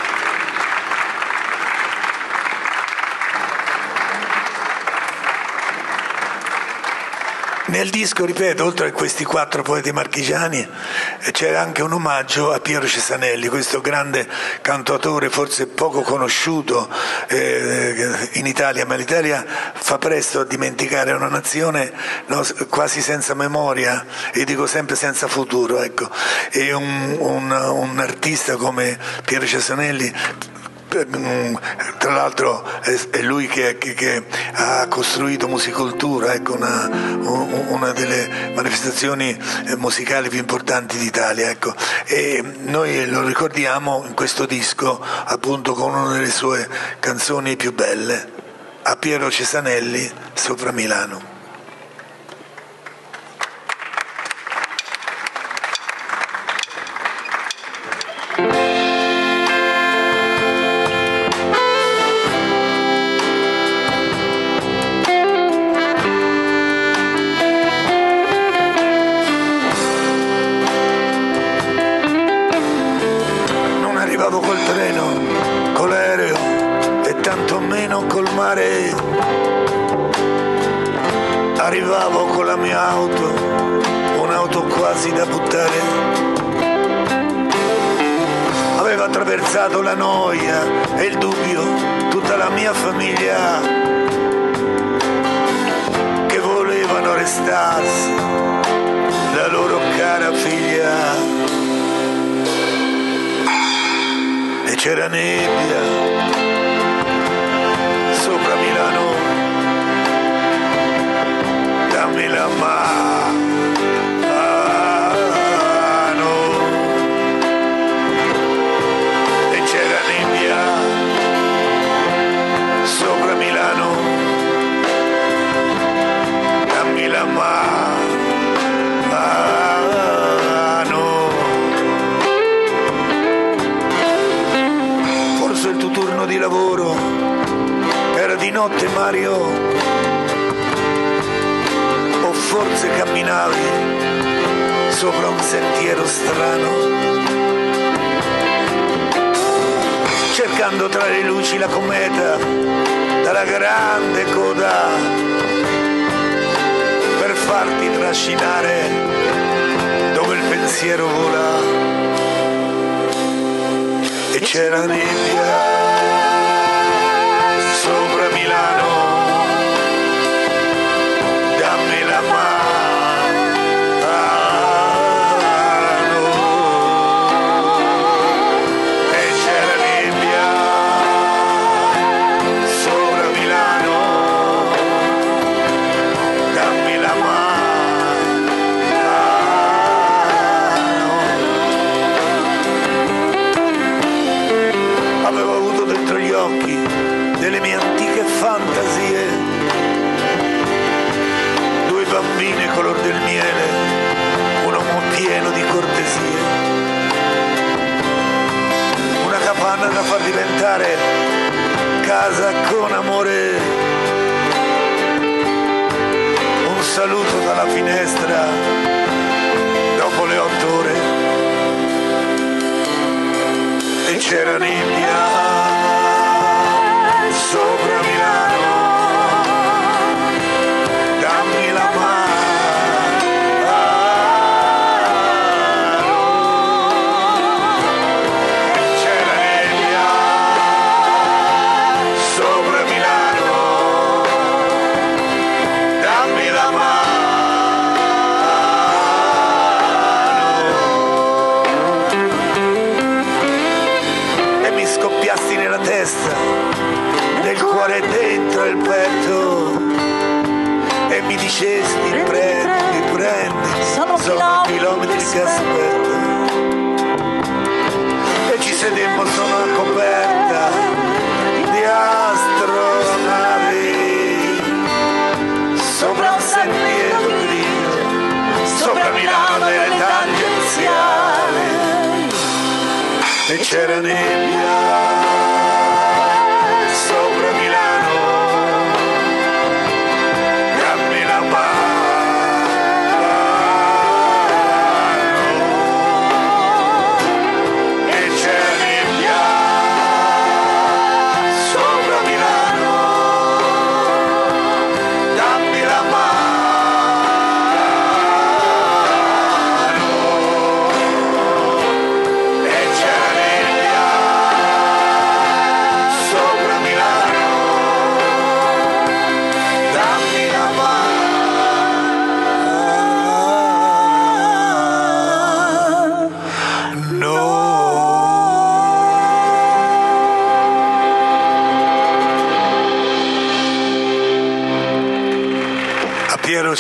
Nel disco, ripeto, oltre a questi quattro poeti marchigiani, c'era anche un omaggio a Piero Cesanelli, questo grande cantautore forse poco conosciuto eh, in Italia, ma l'Italia fa presto a dimenticare, una nazione no, quasi senza memoria, e dico sempre senza futuro, ecco. E un, un, un artista come Piero Cesanelli, tra l'altro è lui che, che, che ha costruito Musicultura, ecco, una, una delle manifestazioni musicali più importanti d'Italia, ecco. E noi lo ricordiamo in questo disco appunto con una delle sue canzoni più belle, a Piero Cesanelli, Sopra Milano. Arrivavo con la mia auto, un'auto quasi da buttare. Aveva attraversato la noia e il dubbio tutta la mia famiglia, che volevano restarsi la loro cara figlia. E c'era nebbia sopra Milano, dammi la mano, e c'era nebbia sopra Milano, dammi la mano. Forse il tuo turno di lavoro era di notte, Mario, forse camminavi sopra un sentiero strano, cercando tra le luci la cometa dalla grande coda, per farti trascinare dove il pensiero vola. E c'era nebbia sopra Milano, delle mie antiche fantasie, due bambine color del miele, un uomo pieno di cortesie, una capanna da far diventare casa con amore, un saluto dalla finestra dopo le otto ore. E c'era nebbia sopra Milano, dammi la mano, e c'era nebbia sopra Milano, dammi la mano, e mi scoppiasti nella testa, nel cuore dentro il petto, e mi dicesti prendi, prendi, sono chilometri che aspetto. E ci sedemmo su una coperta di astronavi, sopra un sentiero grigio, sopra Milano delle tangenziali. E c'era nebbia sopra Milano, dammi la mano, e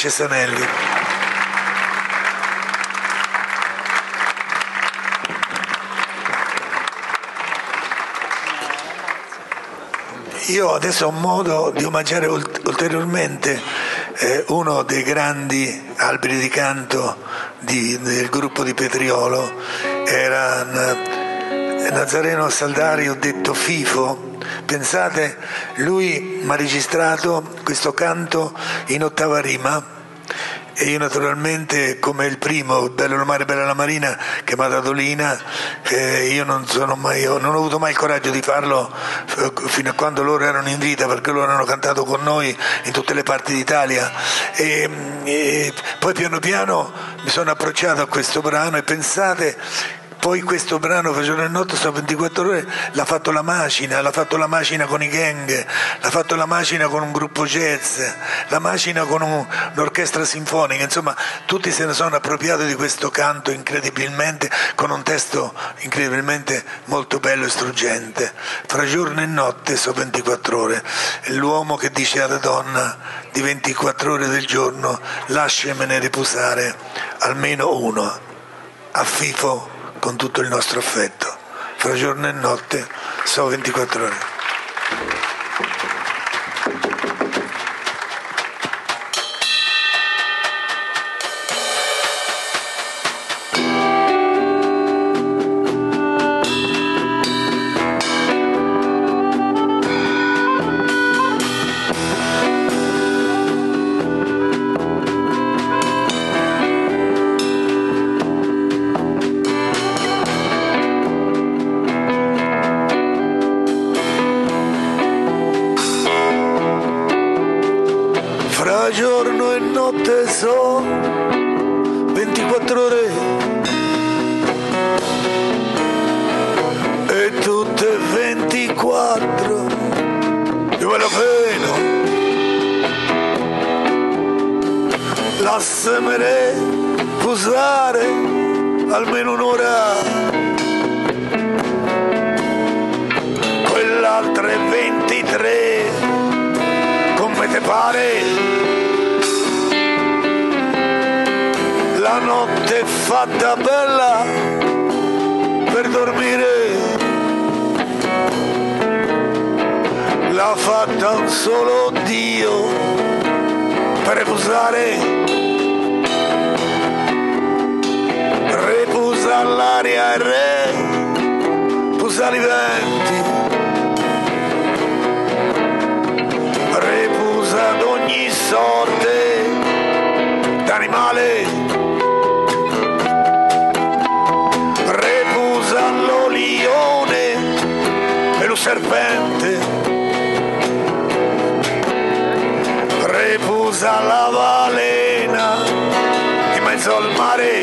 Cesanelli. Io adesso ho modo di omaggiare ulteriormente eh, uno dei grandi alberi di canto di, del gruppo di Petriolo, era Nazareno Saldario detto Fifo. Pensate, lui mi ha registrato questo canto in ottava rima e io naturalmente, come il primo, Bello il mare, bella la marina, che mi ha dato Lina, eh, io non sono mai, non ho avuto mai il coraggio di farlo eh, fino a quando loro erano in vita, perché loro hanno cantato con noi in tutte le parti d'Italia e, e poi piano piano mi sono approcciato a questo brano e pensate, poi questo brano Fra giorno e notte sono ventiquattro ore, l'ha fatto la Macina, l'ha fatto la Macina con i Gang, l'ha fatto la Macina con un gruppo jazz, la Macina con un, un'orchestra sinfonica, insomma tutti se ne sono appropriati di questo canto incredibilmente, con un testo incredibilmente molto bello e struggente. Fra giorno e notte sono ventiquattro ore, è l'uomo che dice alla donna di ventiquattro ore del giorno lasciamene riposare almeno uno, a Fifo con tutto il nostro affetto. Fra giorno e notte sono ventiquattro ore. Giorno e notte sono ventiquattro ore e tutte ventiquattro io me la peno lasciamene posare almeno un'ora, quell'altre ventitré come te pare. La notte è fatta bella per dormire, l'ha fatta un solo Dio per riposare, riposa l'aria e re, posa i venti, riposa ad ogni sorte d'animale. Serpente repusa la balena in mezzo al mare,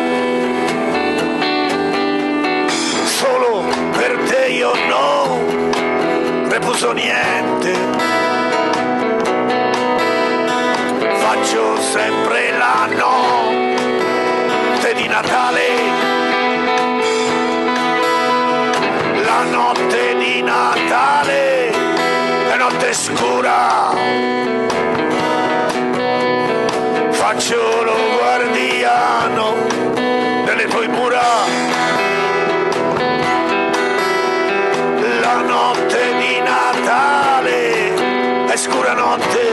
solo per te io non repuso niente, faccio sempre la notte di Natale. La notte di Natale è notte scura, faccio lo guardiano delle tue mura. La notte di Natale è scura notte,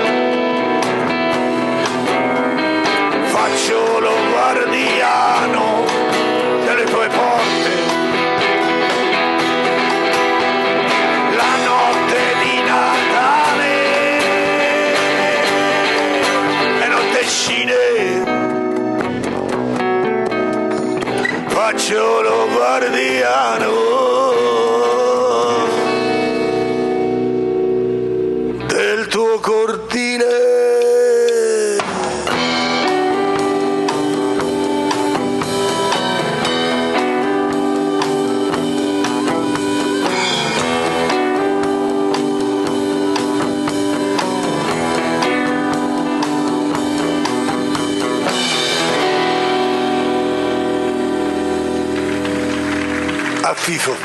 faccio lo guardiano delle tue porte. Faccio lo guardiano del tuo cortile. A Fifo.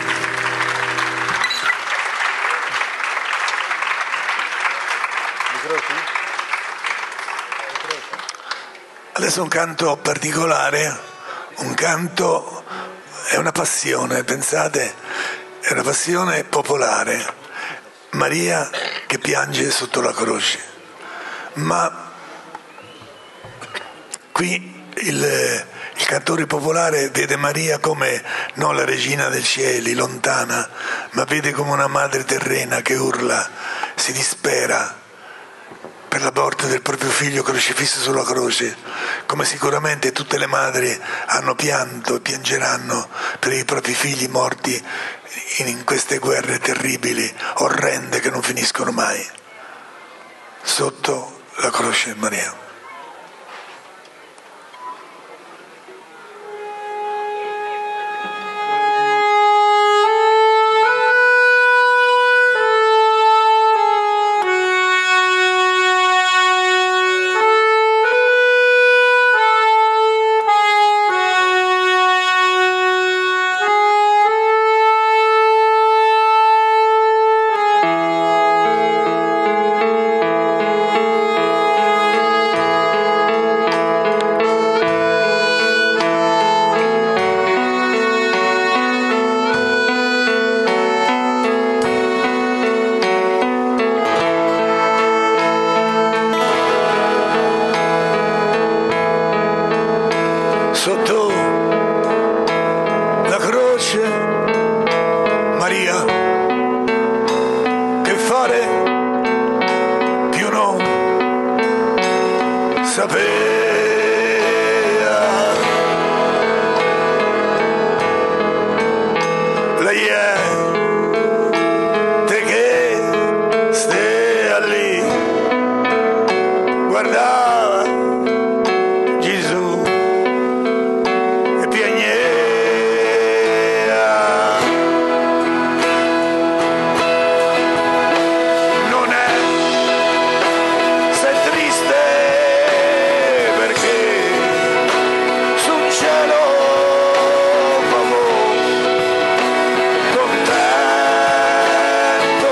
Adesso un canto particolare, un canto, è una passione, pensate, è una passione popolare. Maria che piange sotto la croce. Ma qui il, il cantore popolare vede Maria come non la regina dei cieli, lontana, ma vede come una madre terrena che urla, si dispera per la morte del proprio figlio crocifisso sulla croce, come sicuramente tutte le madri hanno pianto e piangeranno per i propri figli morti in queste guerre terribili, orrende che non finiscono mai. Sotto la croce Maria. Sotto la croce Maria, che fare più non sapeva. Lei è te che stai lì, guardava Gesù e piagneva. Non è, sei triste perché sul cielo favore contento,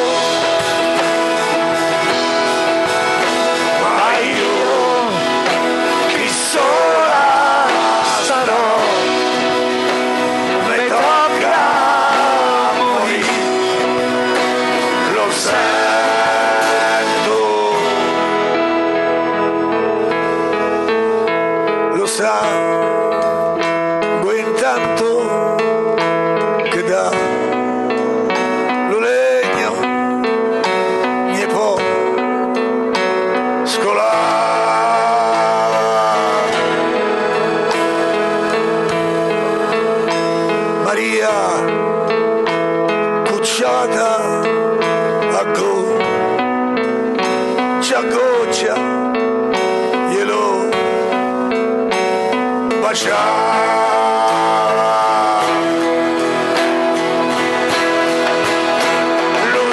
ma io chi sola sarò, mi tocca morire, lo sento, lo sangue intanto che dà lo legno mi può scolare. Maria cucciata a go, ci aggoccia glielo baciava. Lo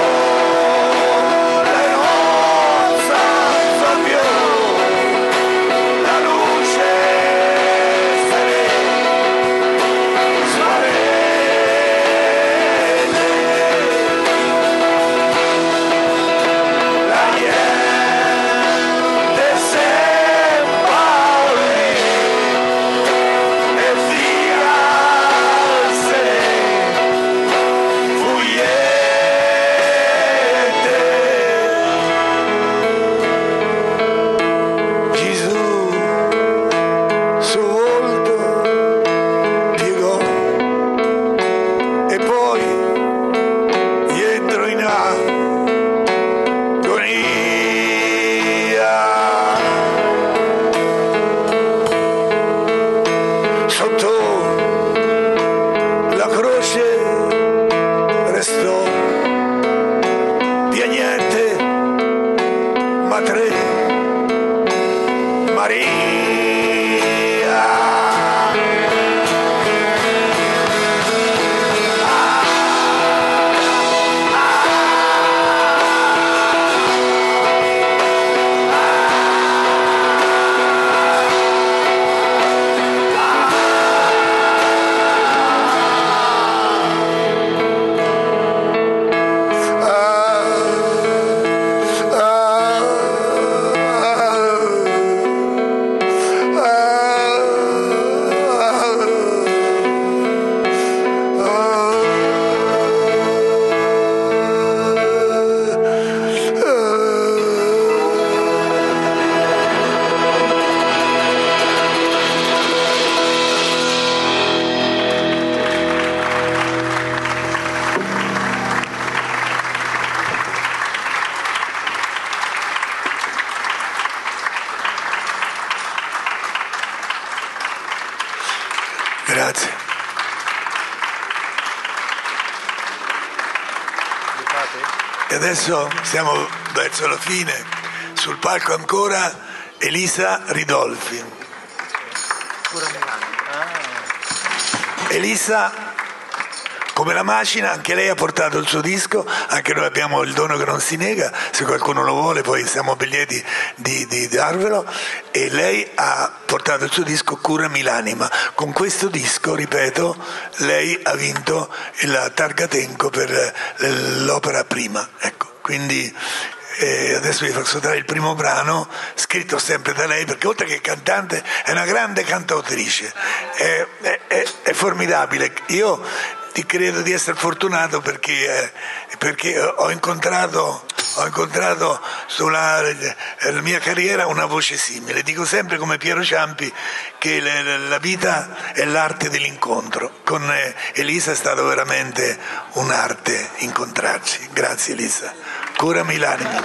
sole non s'alza più, la luce serena sparete, la niente sembra lì e via se fuiete. Gesù suo volto piegò e poi dietro in agonia. Sotto la croce restò piagnente, ma tre Maria. Grazie. E adesso siamo verso la fine. Sul palco ancora Elisa Ridolfi. Elisa, come la macina, anche lei ha portato il suo disco, anche noi abbiamo il dono che non si nega, se qualcuno lo vuole poi siamo biglietti di, di darvelo, e lei ha portato il suo disco Curami l'anima. Con questo disco, ripeto, lei ha vinto la Targa Tenco per l'opera prima, ecco, quindi eh, adesso vi faccio ascoltare il primo brano scritto sempre da lei, perché oltre che cantante è una grande cantautrice, è, è, è, è formidabile. Io ti credo di essere fortunato perché, eh, perché ho incontrato, ho incontrato sulla la mia carriera una voce simile. Dico sempre come Piero Ciampi che la, la vita è l'arte dell'incontro. Con eh, Elisa è stato veramente un'arte incontrarci. Grazie Elisa. Curami l'anima.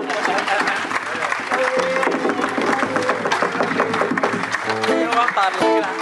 Provo a farlo, grazie.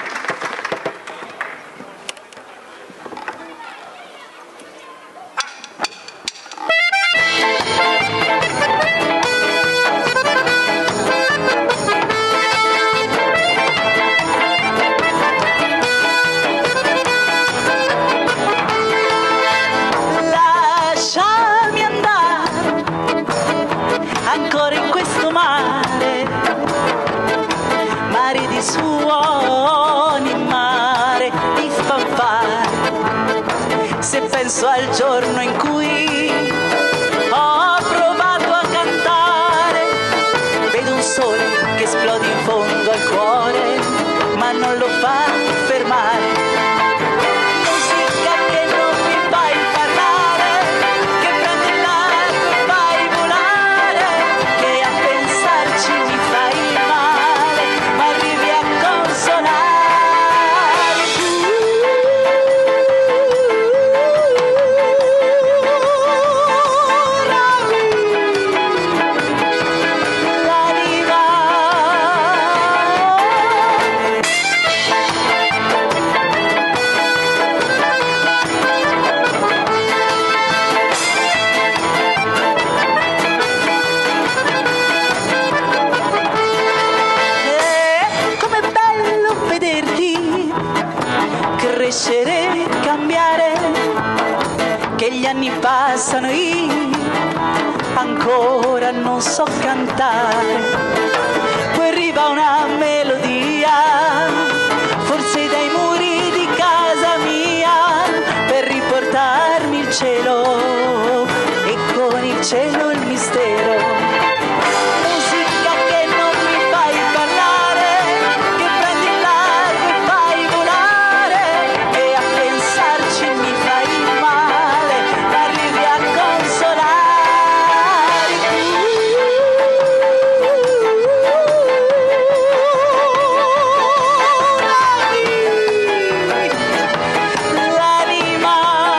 Lasciami andare ancora in questo mare, mare di suoni, mare di fanfare. Se penso al giorno in cui ho provato a cantare, vedo un sole che esplode in fondo al cuore, ma non lo fa fermare. Musica che non mi fai parlare, che prendi l'arco e fai volare, che a pensarci mi fai male, ma arrivi a consolare. Eh, com'è bello vederti crescere, cambiare, che gli anni passano e io ancora non so cantare. Poi arriva una melodia, forse dai muri di casa mia, per riportarmi il cielo e con il cielo il mistero. Musica che non mi fai parlare, che prendi il largo e fai volare, e a pensarci mi fai male, ma arrivi a consolare l'anima.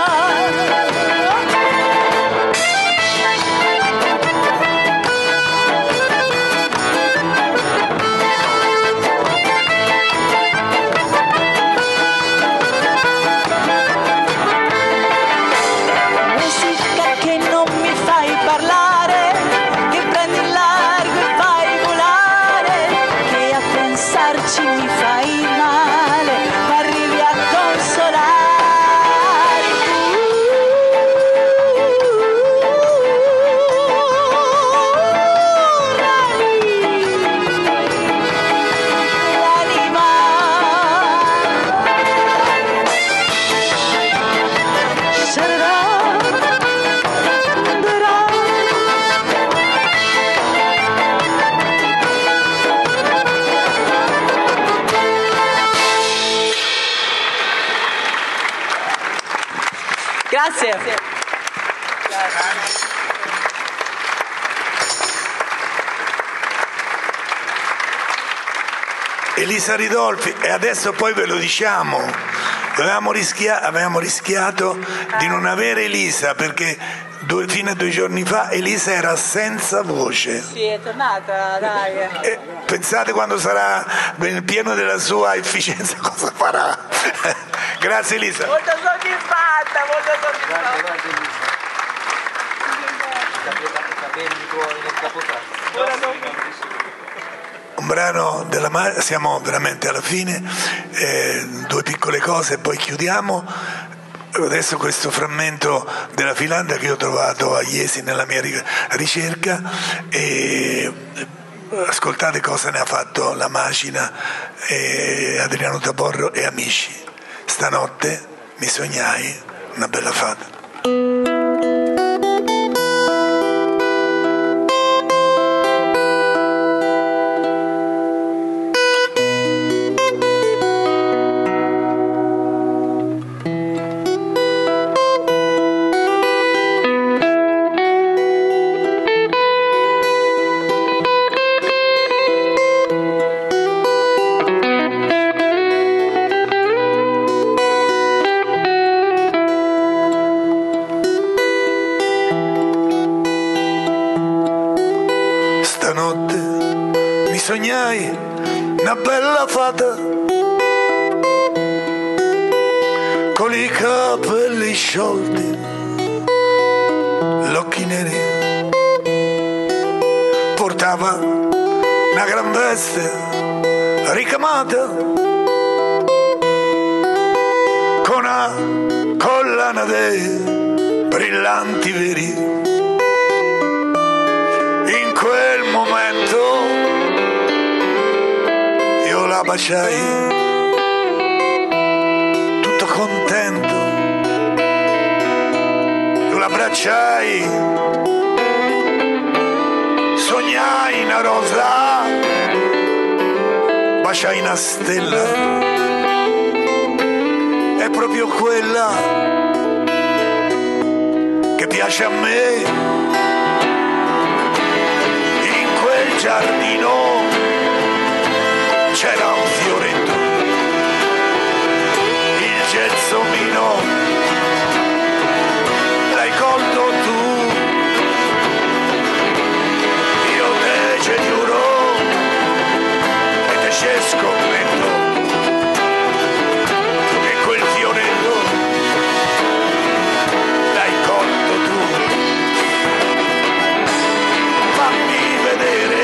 Musica che non mi fai parlare, che prendi il largo e fai volare, che a pensarci mi fai male, ma arrivi a Grazie. Elisa Ridolfi, e adesso poi ve lo diciamo, Avevamo, rischia- avevamo rischiato di non avere Elisa perché due, fino a due giorni fa Elisa era senza voce. Sì, è tornata, dai. E pensate quando sarà nel pieno della sua efficienza cosa farà. Grazie Elisa. Molto soddisfatta, molto soddisfatta. Un brano della ma- siamo veramente alla fine, eh, due piccole cose e poi chiudiamo. Adesso questo frammento della Finlandia che ho trovato a Iesi nella mia ricerca e ascoltate cosa ne ha fatto la macina e Adriano Taborro e amici. Stanotte mi sognai una bella fata. Sognai una bella fata con i capelli sciolti, l'occhi neri, portava una gran veste ricamata con una collana dei brillanti veri. In quel momento la baciai, tutto contento, io l'abbracciai, sognai una rosa, baciai una stella, è proprio quella che piace a me, in quel giardino c'era un fioretto, il gelsomino, l'hai colto tu, io te ce giuro e te ce scommetto che quel fioretto l'hai colto tu. Fammi vedere.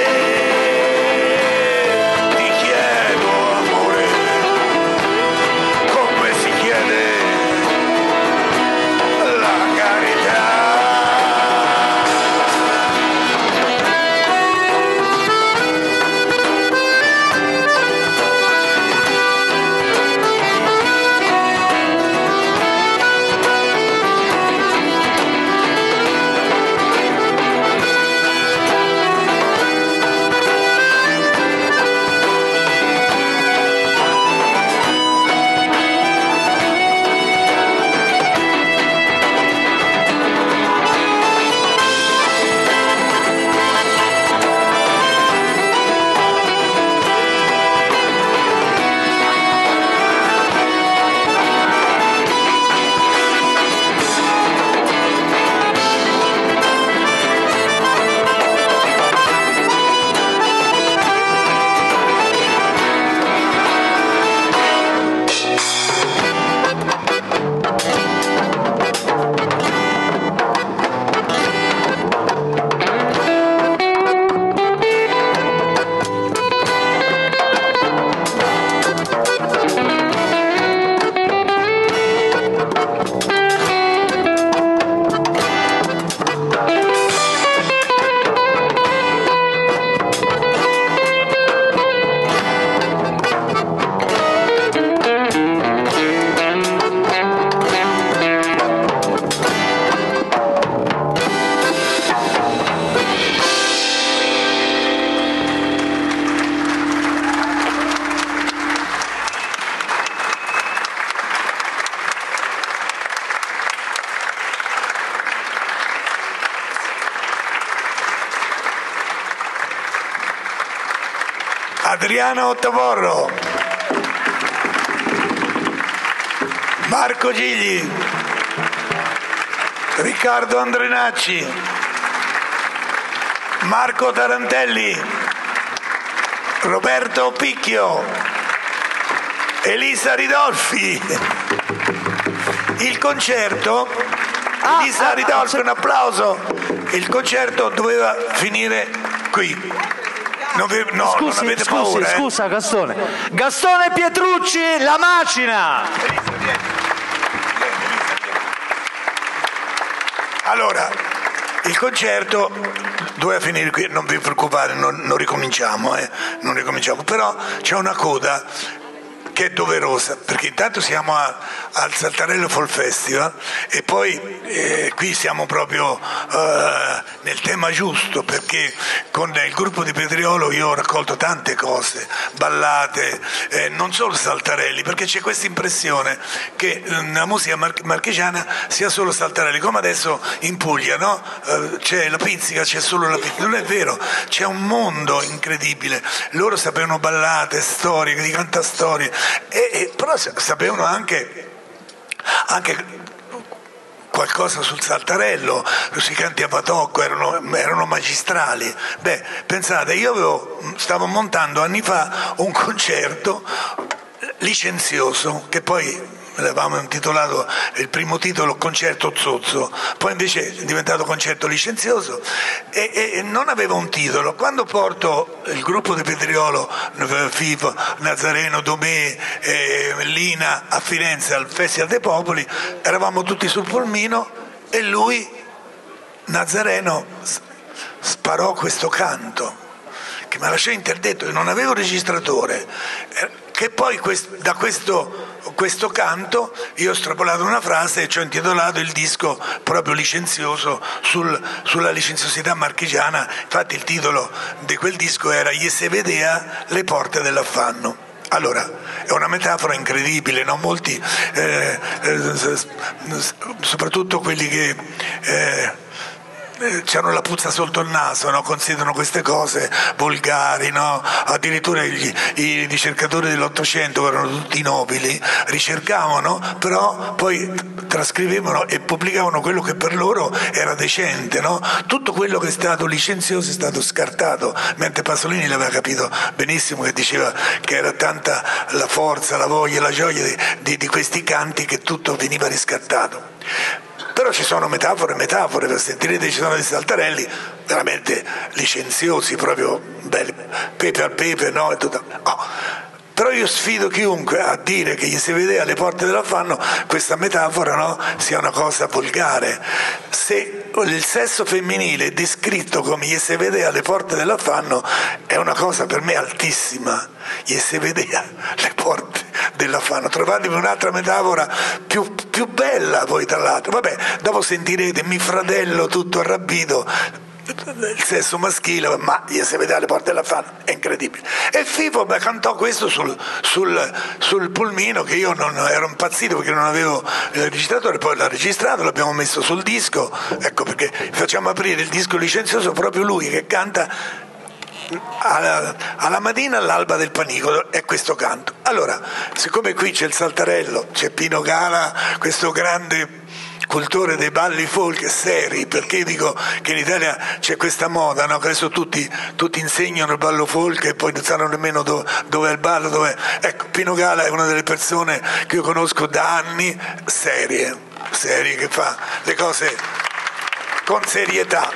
Adriano Taborro. Marco Gigli, Riccardo Andrenacci, Marco Tarantelli, Roberto Picchio, Elisa Ridolfi. Il concerto, Ah, Elisa ah, Ridolfi, ah, un applauso. Il concerto doveva finire qui. Non vi- no, non Scusi, avete scusi, paura, eh? scusa Gastone. Gastone Pietrucci, La Macina. Allora, il concerto doveva finire qui, non vi preoccupate, non, non ricominciamo, eh, non ricominciamo, però c'è una coda che è doverosa, perché intanto siamo a, al Saltarello Folk Festival e poi eh, qui siamo proprio eh, nel tema giusto, perché con il gruppo di Petriolo io ho raccolto tante cose, ballate, eh, non solo saltarelli, perché c'è questa impressione che eh, la musica mar- marchigiana sia solo saltarelli, come adesso in Puglia, no? Eh, c'è la pizzica, c'è solo la pizzica, non è vero, c'è un mondo incredibile, loro sapevano ballate, storie, di cantastorie, e, e, però sapevano anche, anche qualcosa sul saltarello, sui canti a patocco, erano, erano magistrali. Beh, pensate, io avevo, stavo montando anni fa un concerto licenzioso che poi l'avevamo intitolato, il primo titolo Concerto Zozzo, poi invece è diventato Concerto Licenzioso e, e non aveva un titolo. Quando porto il gruppo di Petriolo, Fifo, Nazareno, Domè, eh, Lina a Firenze al Festival dei Popoli, eravamo tutti sul pulmino e lui, Nazareno, sparò questo canto che mi lasciò interdetto, io non avevo registratore, che poi quest, da questo, questo canto io ho estrapolato una frase e ci ho intitolato il disco proprio licenzioso sul, sulla licenziosità marchigiana. Infatti il titolo di quel disco era Gli se vedea le porte dell'affanno. Allora, è una metafora incredibile, no? Molti, eh, eh, soprattutto quelli che eh, c'hanno la puzza sotto il naso, no? Considerano queste cose volgari, no? Addirittura gli, i ricercatori dell'Ottocento, che erano tutti nobili, ricercavano, però poi trascrivevano e pubblicavano quello che per loro era decente, no? Tutto quello che è stato licenzioso è stato scartato, mentre Pasolini l'aveva capito benissimo, che diceva che era tanta la forza, la voglia, la gioia di, di, di questi canti che tutto veniva riscattato. Però ci sono metafore e metafore, per sentirete ci sono dei saltarelli veramente licenziosi, proprio belli, pepe al pepe, no? E tutto. Oh. Però io sfido chiunque a dire che gli si vede alle porte dell'affanno, questa metafora, no? Sia una cosa volgare. Se il sesso femminile è descritto come gli si vede alle porte dell'affanno, è una cosa per me altissima. Gli si vede alle porte dell'affanno. Trovatevi un'altra metafora più, più bella poi tra l'altro. Vabbè, dopo sentirete mi fratello tutto arrabbiato, il sesso maschile, ma gli si vede alle porte dell'affanno, è incredibile. E Fifo beh, cantò questo sul, sul, sul pulmino, che io non ero impazzito perché non avevo il registratore, poi l'ha registrato, l'abbiamo messo sul disco, ecco perché facciamo aprire il disco licenzioso proprio lui che canta alla, alla mattina all'alba del panicolo, è questo canto. Allora, siccome qui c'è il Saltarello, c'è Pino Gala, questo grande cultore dei balli folk seri, perché io dico che in Italia c'è questa moda, no? Che adesso tutti, tutti insegnano il ballo folk e poi non sanno nemmeno dove, dove è il ballo, dove è. Ecco, Pino Gala è una delle persone che io conosco da anni, serie, serie, che fa le cose con serietà,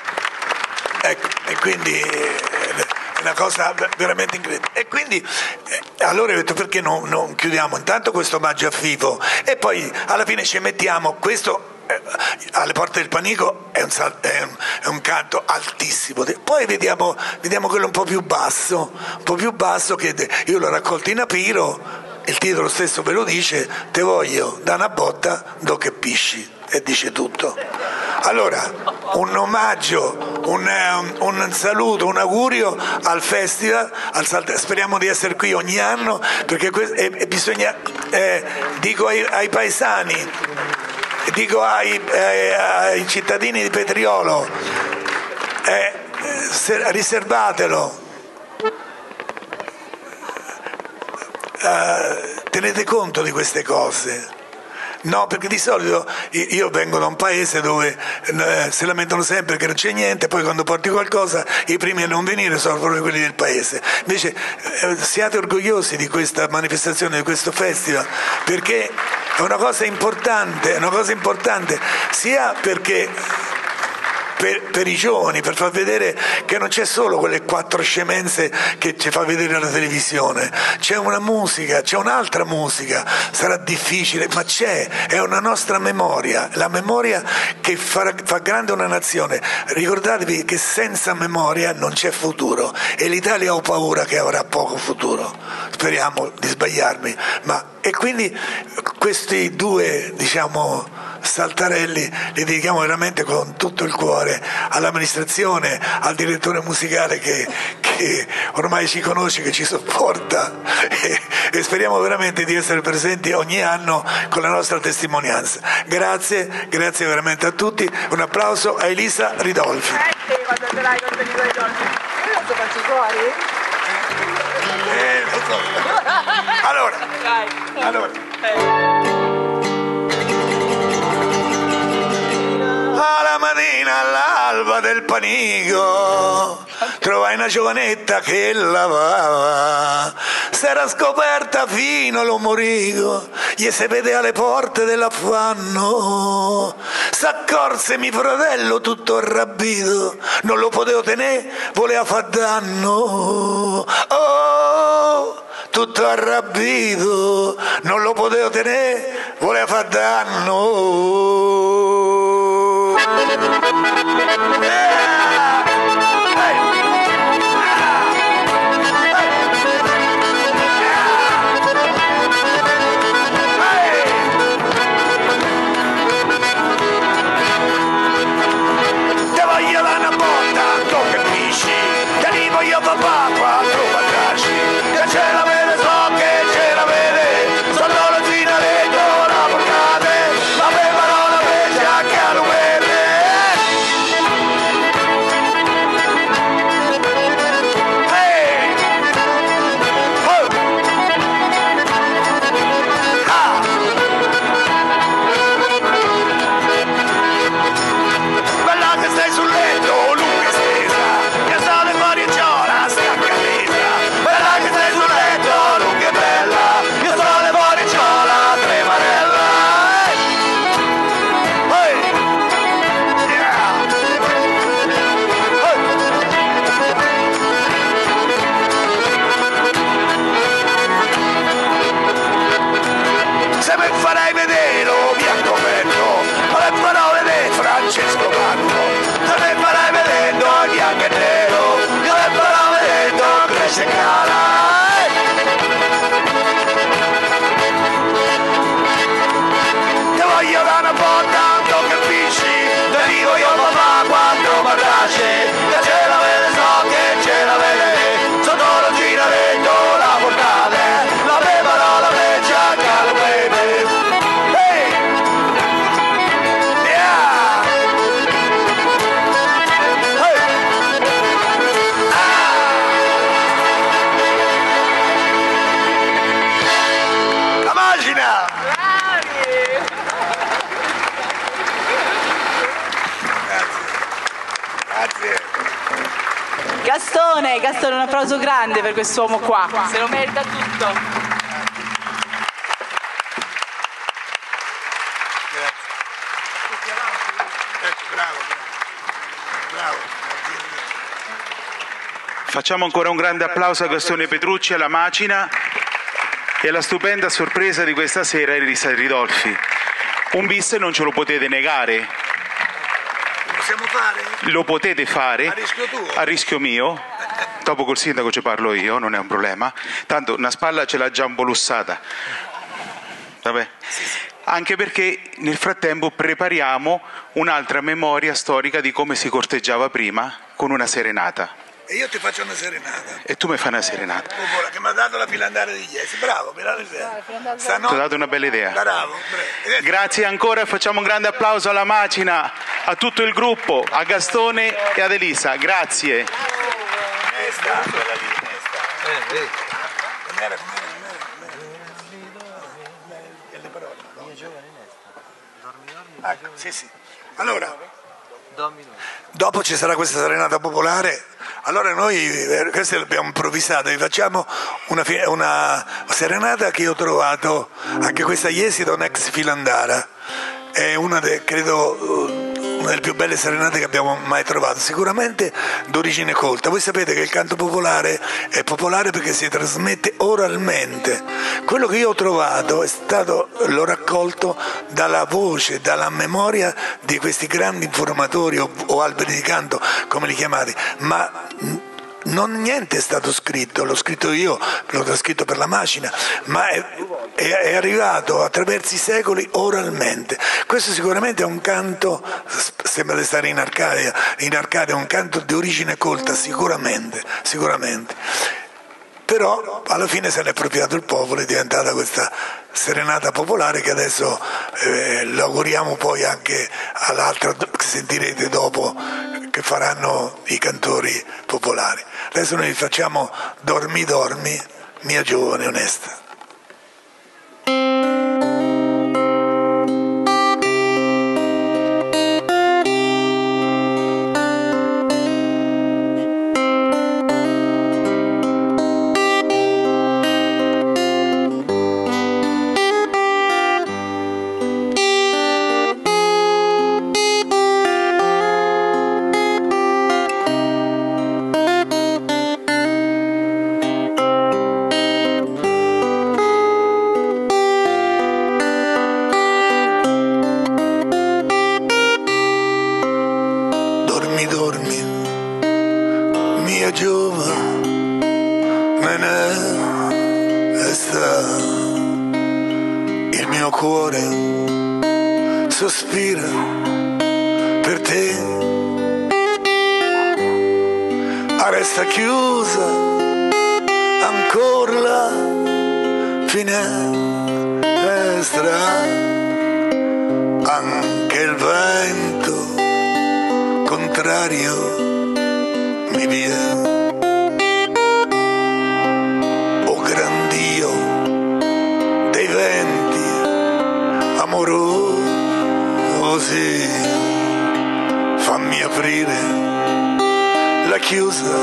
ecco, e quindi è una cosa veramente incredibile. E quindi eh, allora ho detto perché non, non chiudiamo intanto questo omaggio a Fifo e poi alla fine ci mettiamo questo eh, alle porte del panico, è un, è, un, è un canto altissimo, poi vediamo, vediamo quello un po' più basso, un po' più basso che io l'ho raccolto in Apiro, il titolo stesso ve lo dice, te voglio da una botta do che pisci, e dice tutto. Allora, un omaggio, un, un, un saluto, un augurio al festival, al Salt- speriamo di essere qui ogni anno, perché que- e, e bisogna, eh, dico ai, ai paesani, dico ai, eh, ai cittadini di Petriolo, eh, se, riservatelo, eh, tenete conto di queste cose. No, perché di solito io vengo da un paese dove eh, si lamentano sempre che non c'è niente, poi quando porti qualcosa i primi a non venire sono proprio quelli del paese. Invece eh, siate orgogliosi di questa manifestazione, di questo festival, perché è una cosa importante, è una cosa importante sia perché Per, per i giovani, per far vedere che non c'è solo quelle quattro scemenze che ci fa vedere la televisione, c'è una musica, c'è un'altra musica, sarà difficile, ma c'è, è una nostra memoria, la memoria che fa, fa grande una nazione. Ricordatevi che senza memoria non c'è futuro e l'Italia ho paura che avrà poco futuro, speriamo di sbagliarmi, ma e quindi questi due, diciamo, saltarelli li dedichiamo veramente con tutto il cuore all'amministrazione, al direttore musicale che, che ormai ci conosce, che ci sopporta e, e speriamo veramente di essere presenti ogni anno con la nostra testimonianza. Grazie, grazie veramente a tutti, un applauso a Elisa Ridolfi. Eh, lo so. Allora, allora. Alla mattina all'alba del panico trovai una giovanetta che lavava, s'era scoperta fino all'omorico, gli si vede alle porte dell'affanno, s'accorse mio fratello tutto arrabbiato, non lo potevo tenere, voleva far danno, oh, tutto arrabbiato, non lo potevo tenere, voleva far danno. Te voglio dare una botta, tu capisci? Che li voglio papà quattro patrasci, che ce la vede, so che ce la vede, sotto lo zinaletto la portate, la bevano la vecchia che lo vede. Gastone, Gastone, un applauso grande per quest'uomo qua, se lo merita tutto. Bravo, bravo. Facciamo ancora un grande applauso a Gastone Petrucci, alla macina e alla stupenda sorpresa di questa sera Elisa Ridolfi. Un bis non ce lo potete negare. Possiamo fare? Lo potete fare a rischio tuo, a rischio mio, dopo col sindaco ci parlo io, non è un problema, tanto una spalla ce l'ha già un po' lussata. Vabbè. Anche perché nel frattempo prepariamo un'altra memoria storica di come si corteggiava prima con una serenata. E io ti faccio una serenata. E tu mi fai una serenata. Popola, che mi ha dato la filandare di ieri. Bravo, mi ha dato Ti ho dato una bella idea. Bravo, bravo. Grazie ancora e facciamo un grande applauso alla macina, a tutto il gruppo, a Gastone e ad Elisa. Grazie. Nesta, quella lì, Nesta. Eh, eh. Com'era, com'era, com'era, com'era? E le parole. Ecco, sì, sì. Allora, dopo ci sarà questa serenata popolare. Allora noi, eh, questo l'abbiamo improvvisato, vi facciamo una, una serenata che io ho trovato, anche questa ieri da un ex Filandara, è una delle, credo, una delle più belle serenate che abbiamo mai trovato, sicuramente d'origine colta. Voi sapete che il canto popolare è popolare perché si trasmette oralmente. Quello che io ho trovato è stato, l'ho raccolto dalla voce, dalla memoria di questi grandi informatori o, o alberi di canto, come li chiamate, ma non niente è stato scritto, l'ho scritto io, l'ho trascritto per la macina, ma è, è, è arrivato attraverso i secoli oralmente. Questo sicuramente è un canto, sembra di stare in Arcadia, in Arcadia è un canto di origine colta, sicuramente, sicuramente. Però alla fine se n'è appropriato il popolo, è diventata questa serenata popolare che adesso eh, l'auguriamo poi anche all'altra, che sentirete dopo, che faranno i cantori popolari. Adesso noi facciamo Dormi dormi, mia giovane onesta. Il mio cuore sospira per te, resta chiusa ancora la finestra, anche il vento contrario mi viene. O gran Dio dei venti amorosi, fammi aprire la chiusa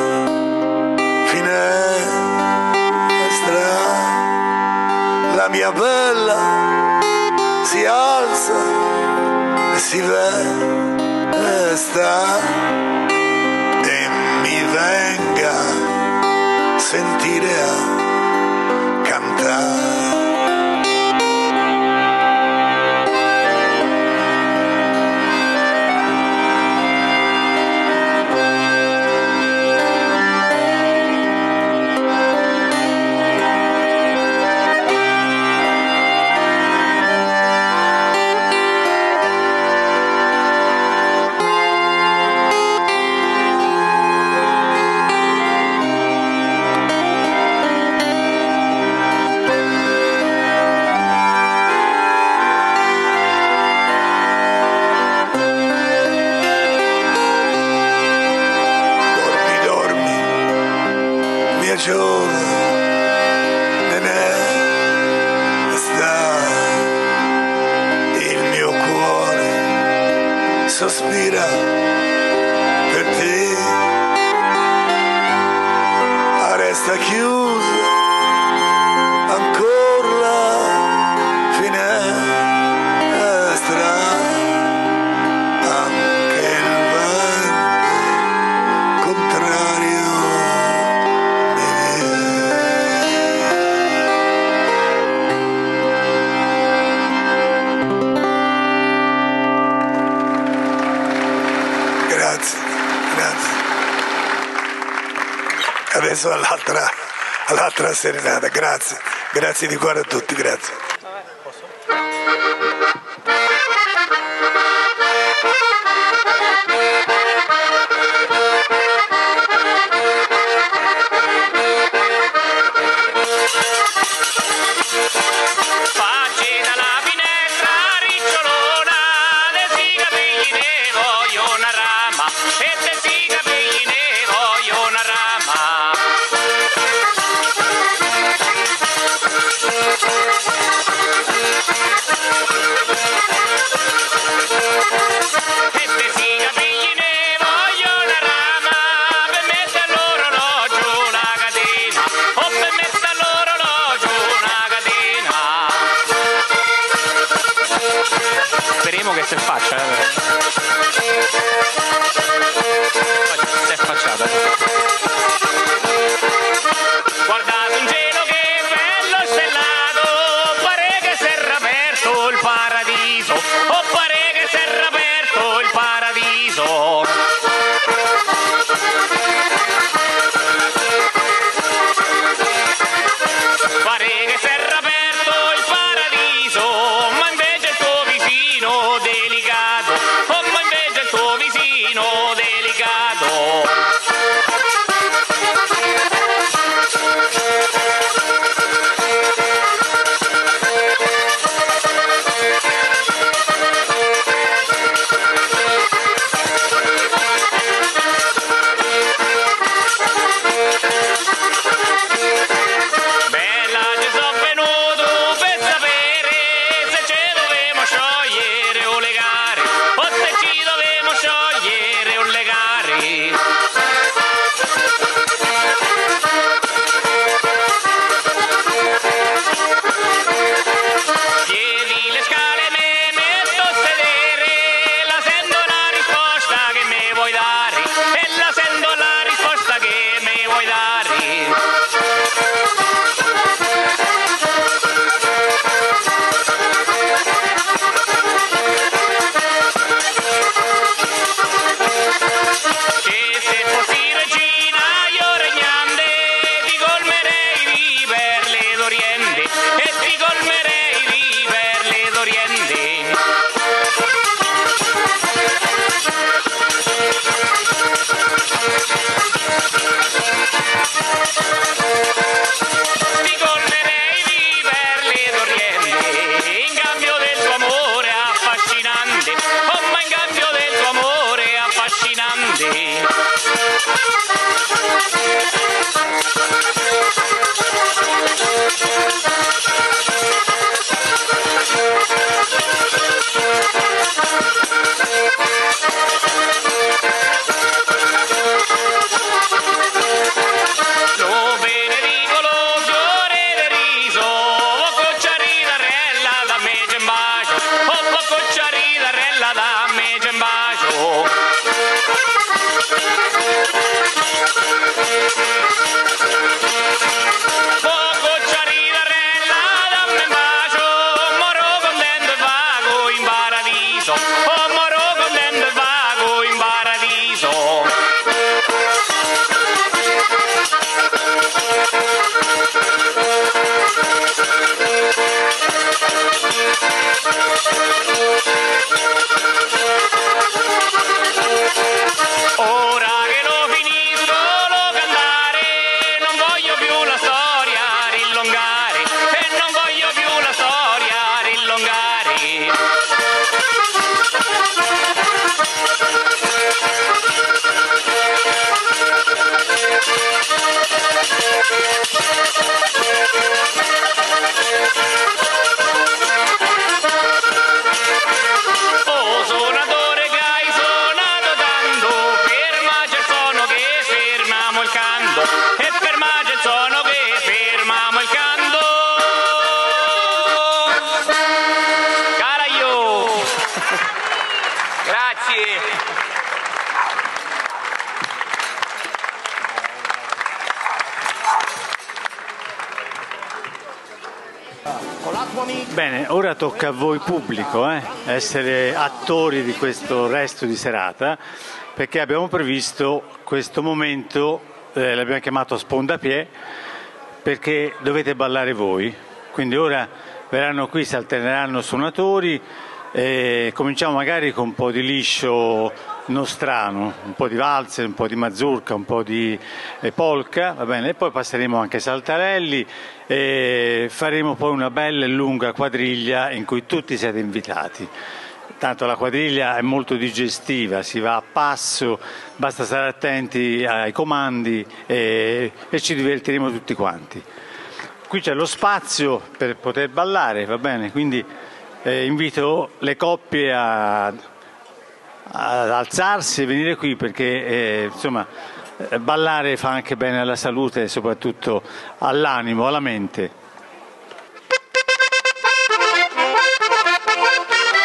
finestra. La mia bella si alza e si vesta e mi venga sentire a cantare. Il mio cuore sospira per te, resta chiusa ancora la finestra, anche il vento contrario mi Grazie, grazie. Adesso all'altra, all'altra serenata, grazie, grazie di cuore a tutti, grazie. Thank you. Speriamo che si faccia, eh. Si è facciata. Guardate un cielo che bello stellato, pare che si era aperto il paradiso, o pare che si era aperto il paradiso. Pare che si era aperto il paradiso, ma invece il tuo vicino delicato, oh ma invece il tuo vicino delicato. Bella, ci sono venuto per sapere se ci dovevamo sciogliere o legare, o se ci dovevamo sciogliere o legare. Chiedi le scale, me metto a sedere, la sento la risposta che mi vuoi dare, e la sento la risposta che mi vuoi dare. Che se fossi regina io regnante, ti colmerei per le d'Oriente, e ti colmerei per le d'Oriente. Ti colmerei per le d'Oriente, in cambio del tuo amore affascinante, oh ma in cambio del tuo amore affascinante. Lo benedico lo fiore del riso, o cocciaritarella da me c'è un bacio, o cocciaritarella da me c'è un bacio. O cocciaritarella da me un bacio, moro contento e vago in paradiso, o moro contento e vago in paradiso. Ora che lo finisco lo cantare, non voglio più la storia rilungare, e non voglio più la storia rilungare. Oh suonatore che hai suonato tanto, fermaci il suono che fermiamo il canto, e fermaci il suono che fermiamo il canto. Caraglio! Grazie! Bene, ora tocca a voi pubblico eh, essere attori di questo resto di serata, perché abbiamo previsto questo momento, eh, l'abbiamo chiamato spondapié, perché dovete ballare voi. Quindi ora verranno qui, si alterneranno suonatori, e cominciamo magari con un po' di liscio nostrano, un po' di valzer, un po' di mazurka, un po' di eh, polka, va bene? E poi passeremo anche ai saltarelli e faremo poi una bella e lunga quadriglia in cui tutti siete invitati. Tanto la quadriglia è molto digestiva, si va a passo, basta stare attenti ai comandi e, e ci divertiremo tutti quanti. Qui c'è lo spazio per poter ballare, va bene? Quindi eh, invito le coppie a, ad alzarsi e venire qui, perché eh, insomma eh, ballare fa anche bene alla salute e soprattutto all'animo, alla mente.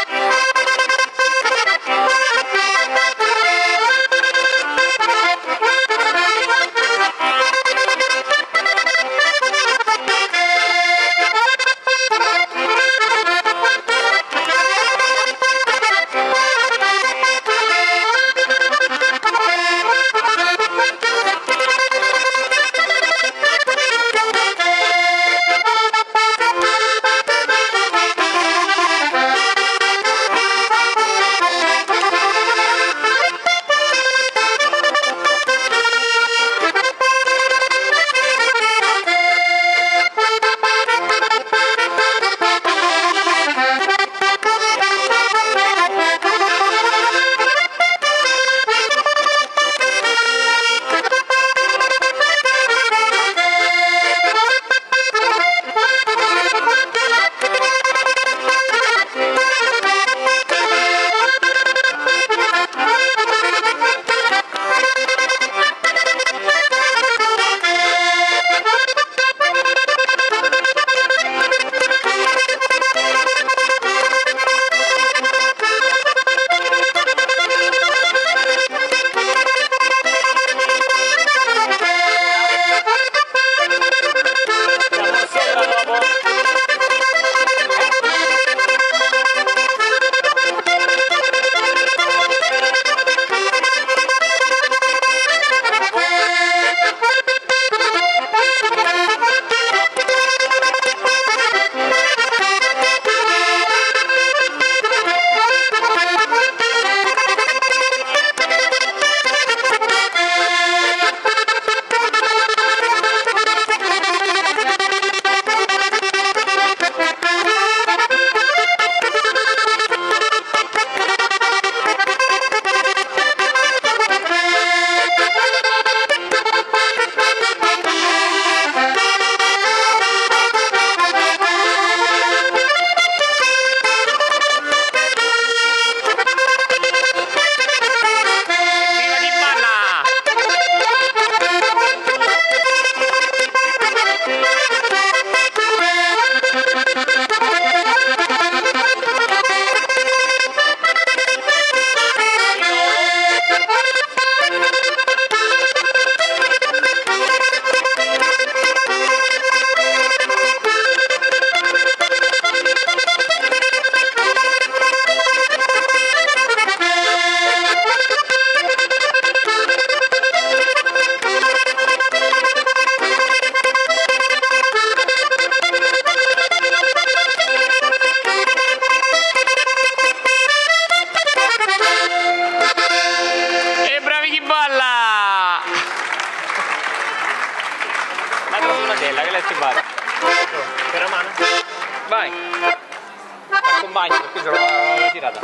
Vai. Accompagni perché ce l'ho l'ho tirata.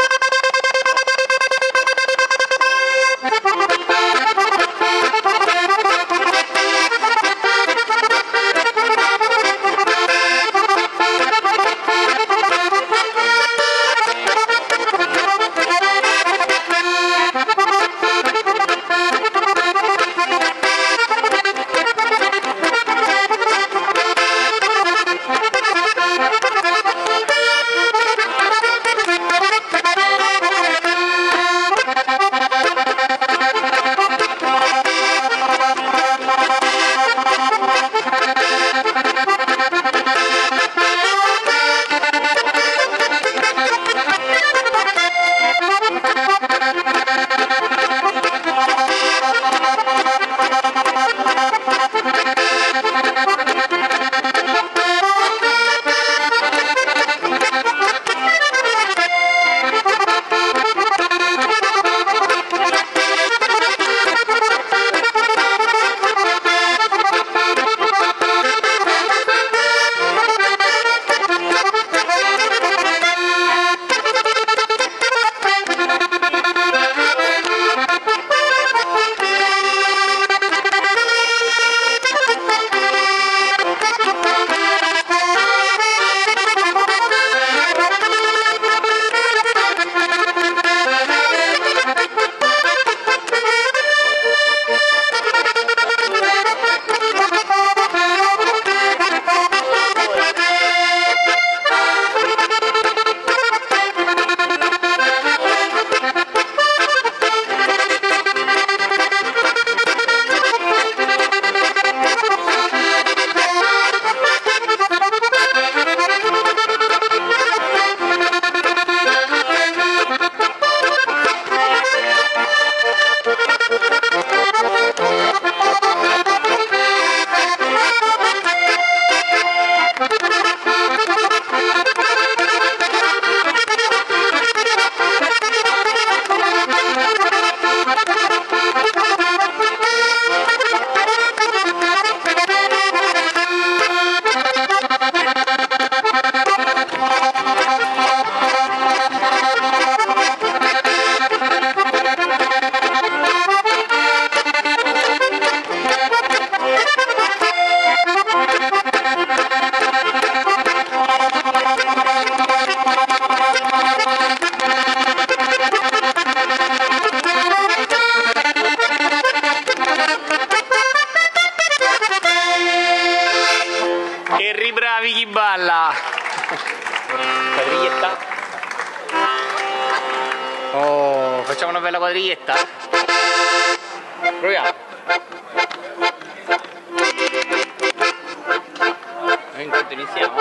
Bravi chi balla. Quadriglietta. Oh, facciamo una bella quadriglietta. Proviamo. Noi intanto iniziamo.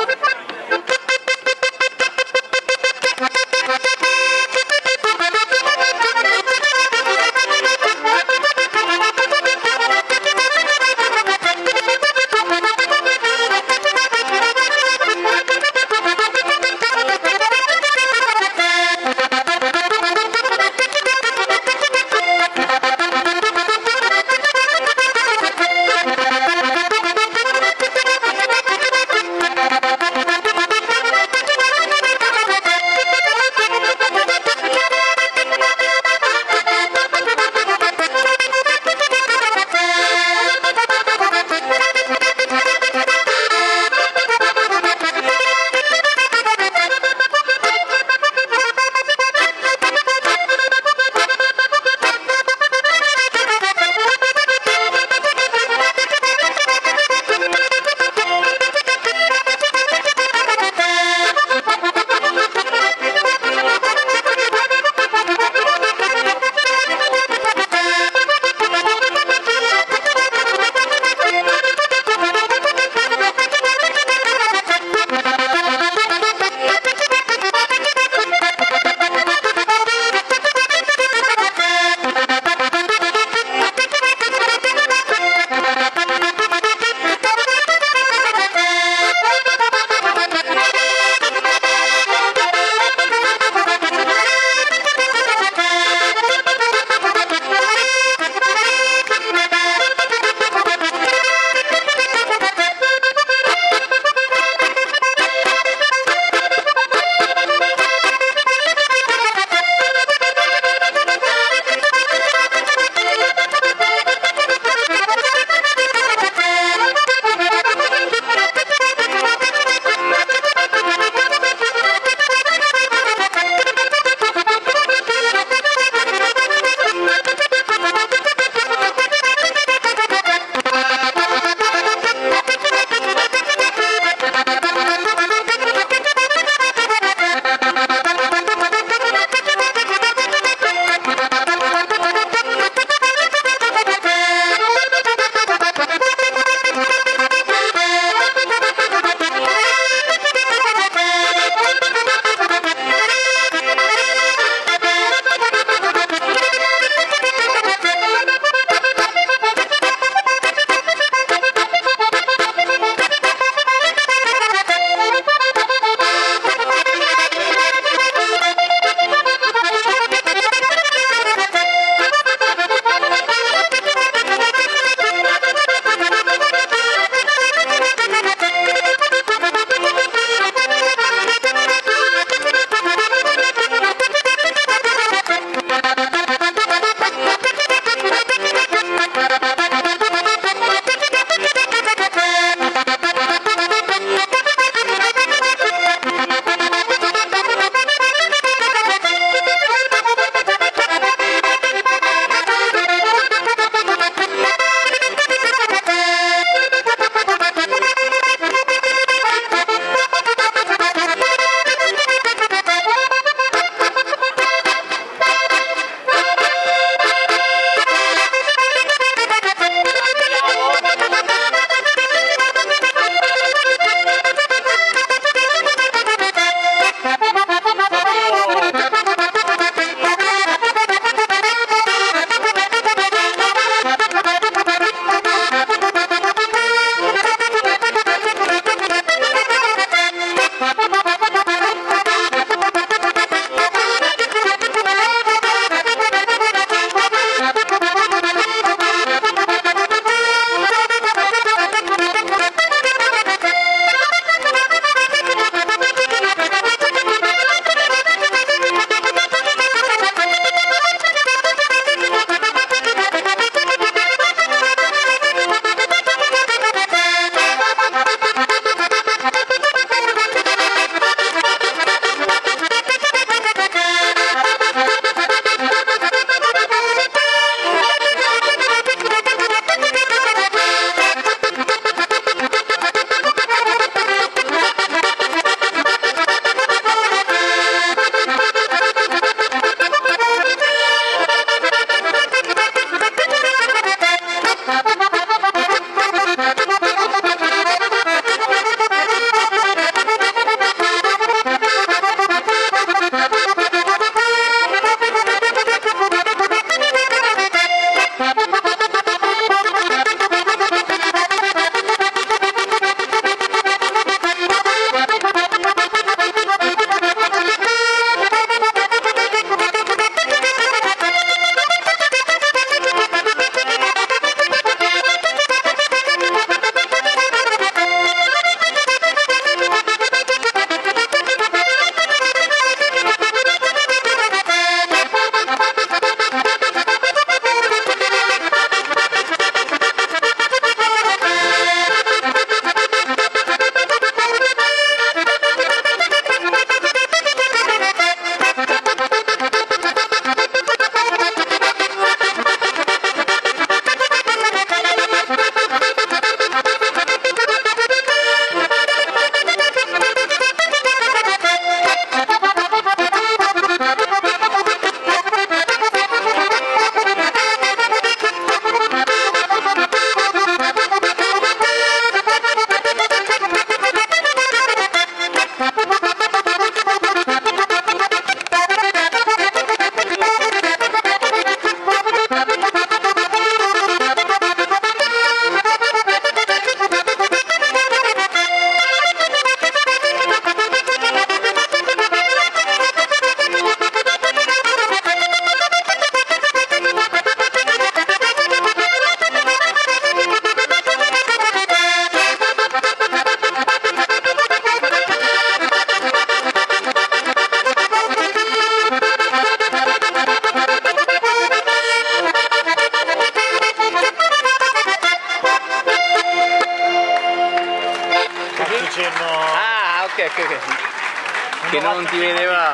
non ti vedevamo.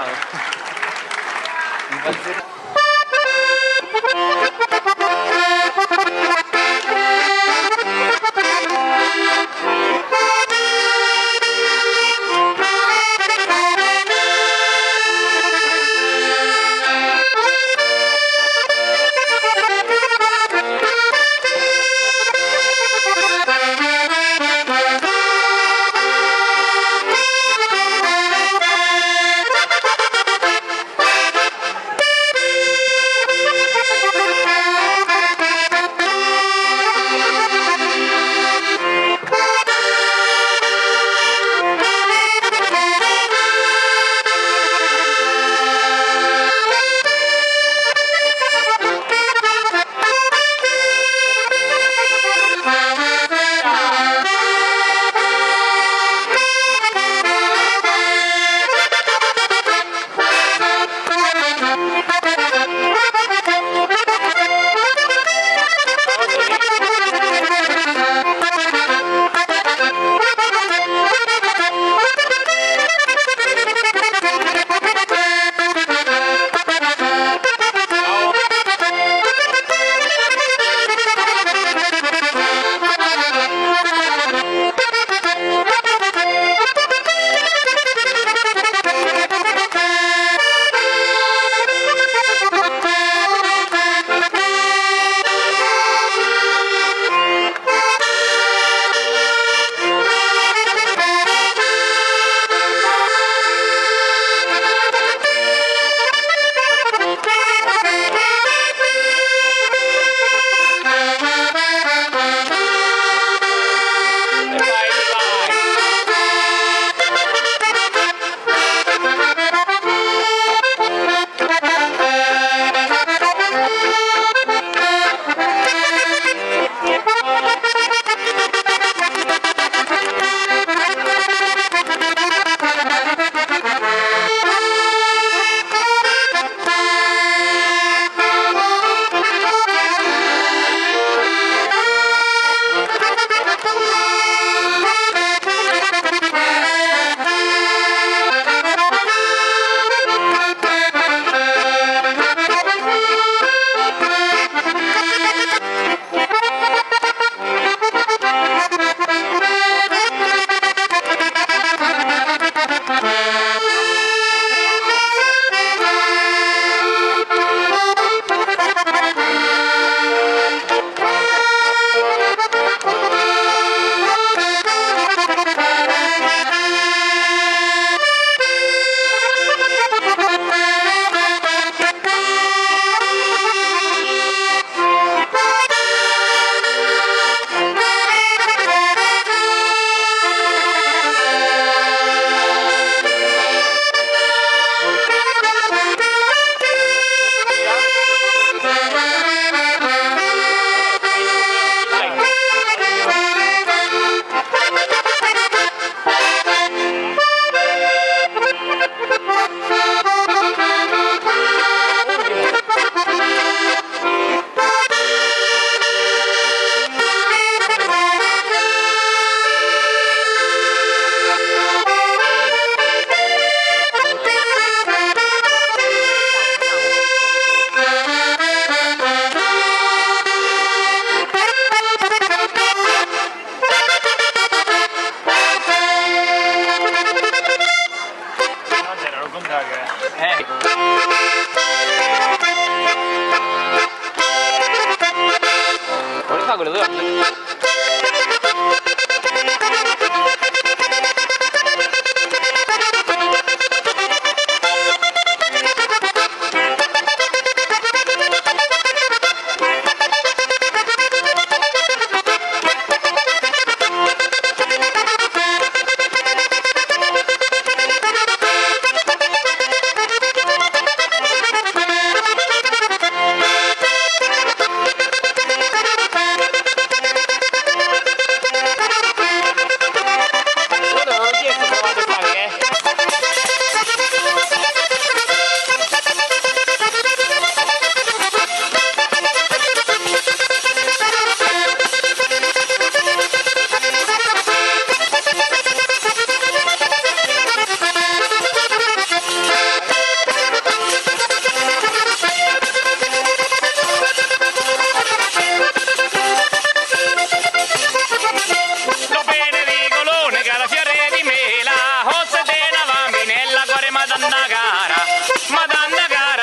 quello dove...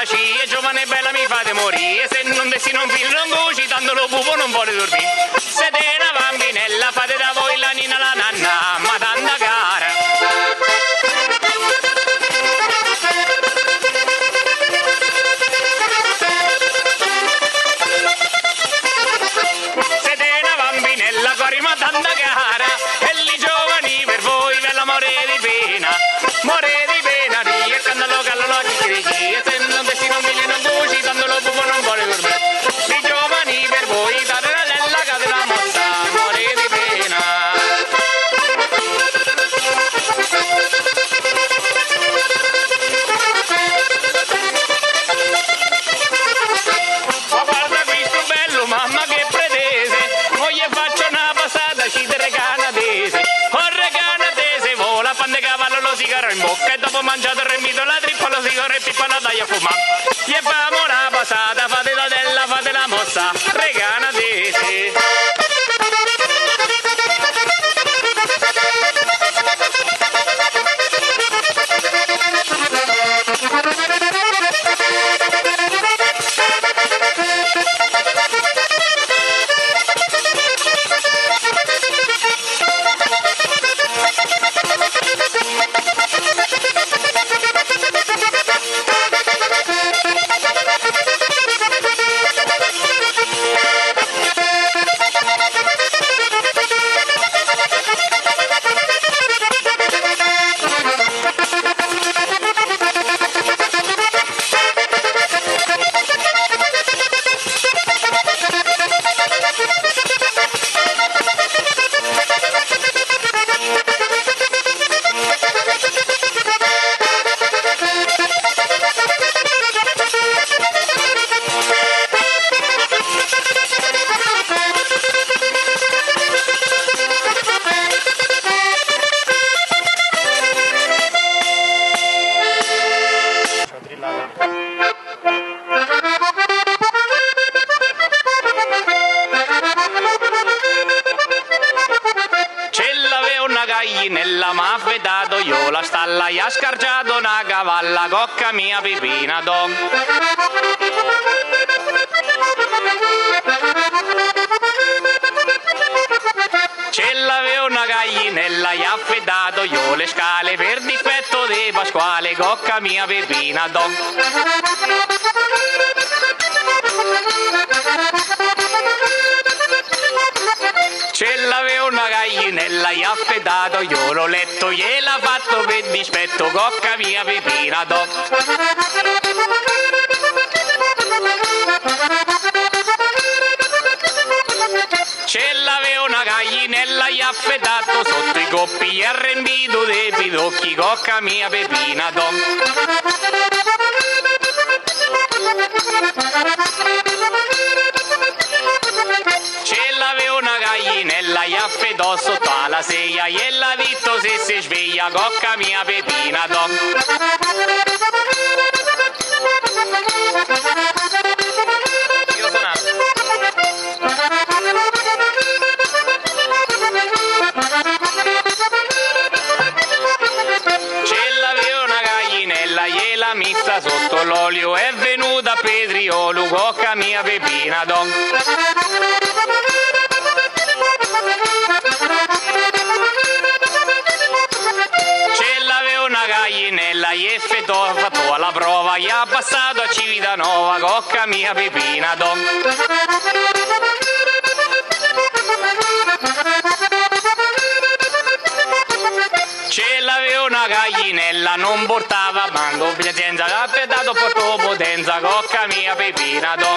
scia, giovane e bella mi fate morire, se non dessi non filo non cuci, tanto lo pupo non vuole dormire. Siete una bambinella, fate da voi la nina la nanna, ma tanta cara. Siete una bambinella, cori ma tanta cara, e li giovani per voi ve la more di pena, more di pena, rie, candalo, callalo, chicchirichi, e se non dessi non fili non cuci, tanto lo pupo non vuole dormire. I giovani per voi, date la lella, cade la mossa, more di pena. Ma guarda questo bello, mamma che pretese, mo gli faccio una passata, cidere canadese, corre canadese, vola, pan de cavallo, lo sigaro in bocca, e dopo mangiato il remito, la trippa, lo sigaro e pippa la dai a fumare. Gli famo una passata, fate la della, fate la mossa, re canadese. Nella m'ha vedato io la stalla e ha scargiato una cavalla cocca mia pipina don. Ce l'avevo una gallinella e ha vedato io le scale per difetto di Pasquale cocca mia pipina don. Ce l'avevo una gallinella e ha fedato, io l'ho letto, gliel'ha fatto per dispetto, cocca mia pipina do. Ce l'avevo una gallinella e ha fedato, sotto i coppi e ha riempito dei pidocchi, cocca mia pipina do. Ce l'avevo una gallinella e a fedò sotto alla sedia e l'ha detto se si sveglia cocca mia pepina do. Io sono ce l'avevo una gallinella e l'ha messa sotto l'olio è venuta a Pedriolo cocca mia pepina do. Ce l'avevo una gallinella e fetò, ha fatto alla prova e ha passato a Civitanova cocca mia pepina do. Ce l'avevo una gallinella, non portava manco piacenza, ha pedato porto potenza cocca mia pepina do.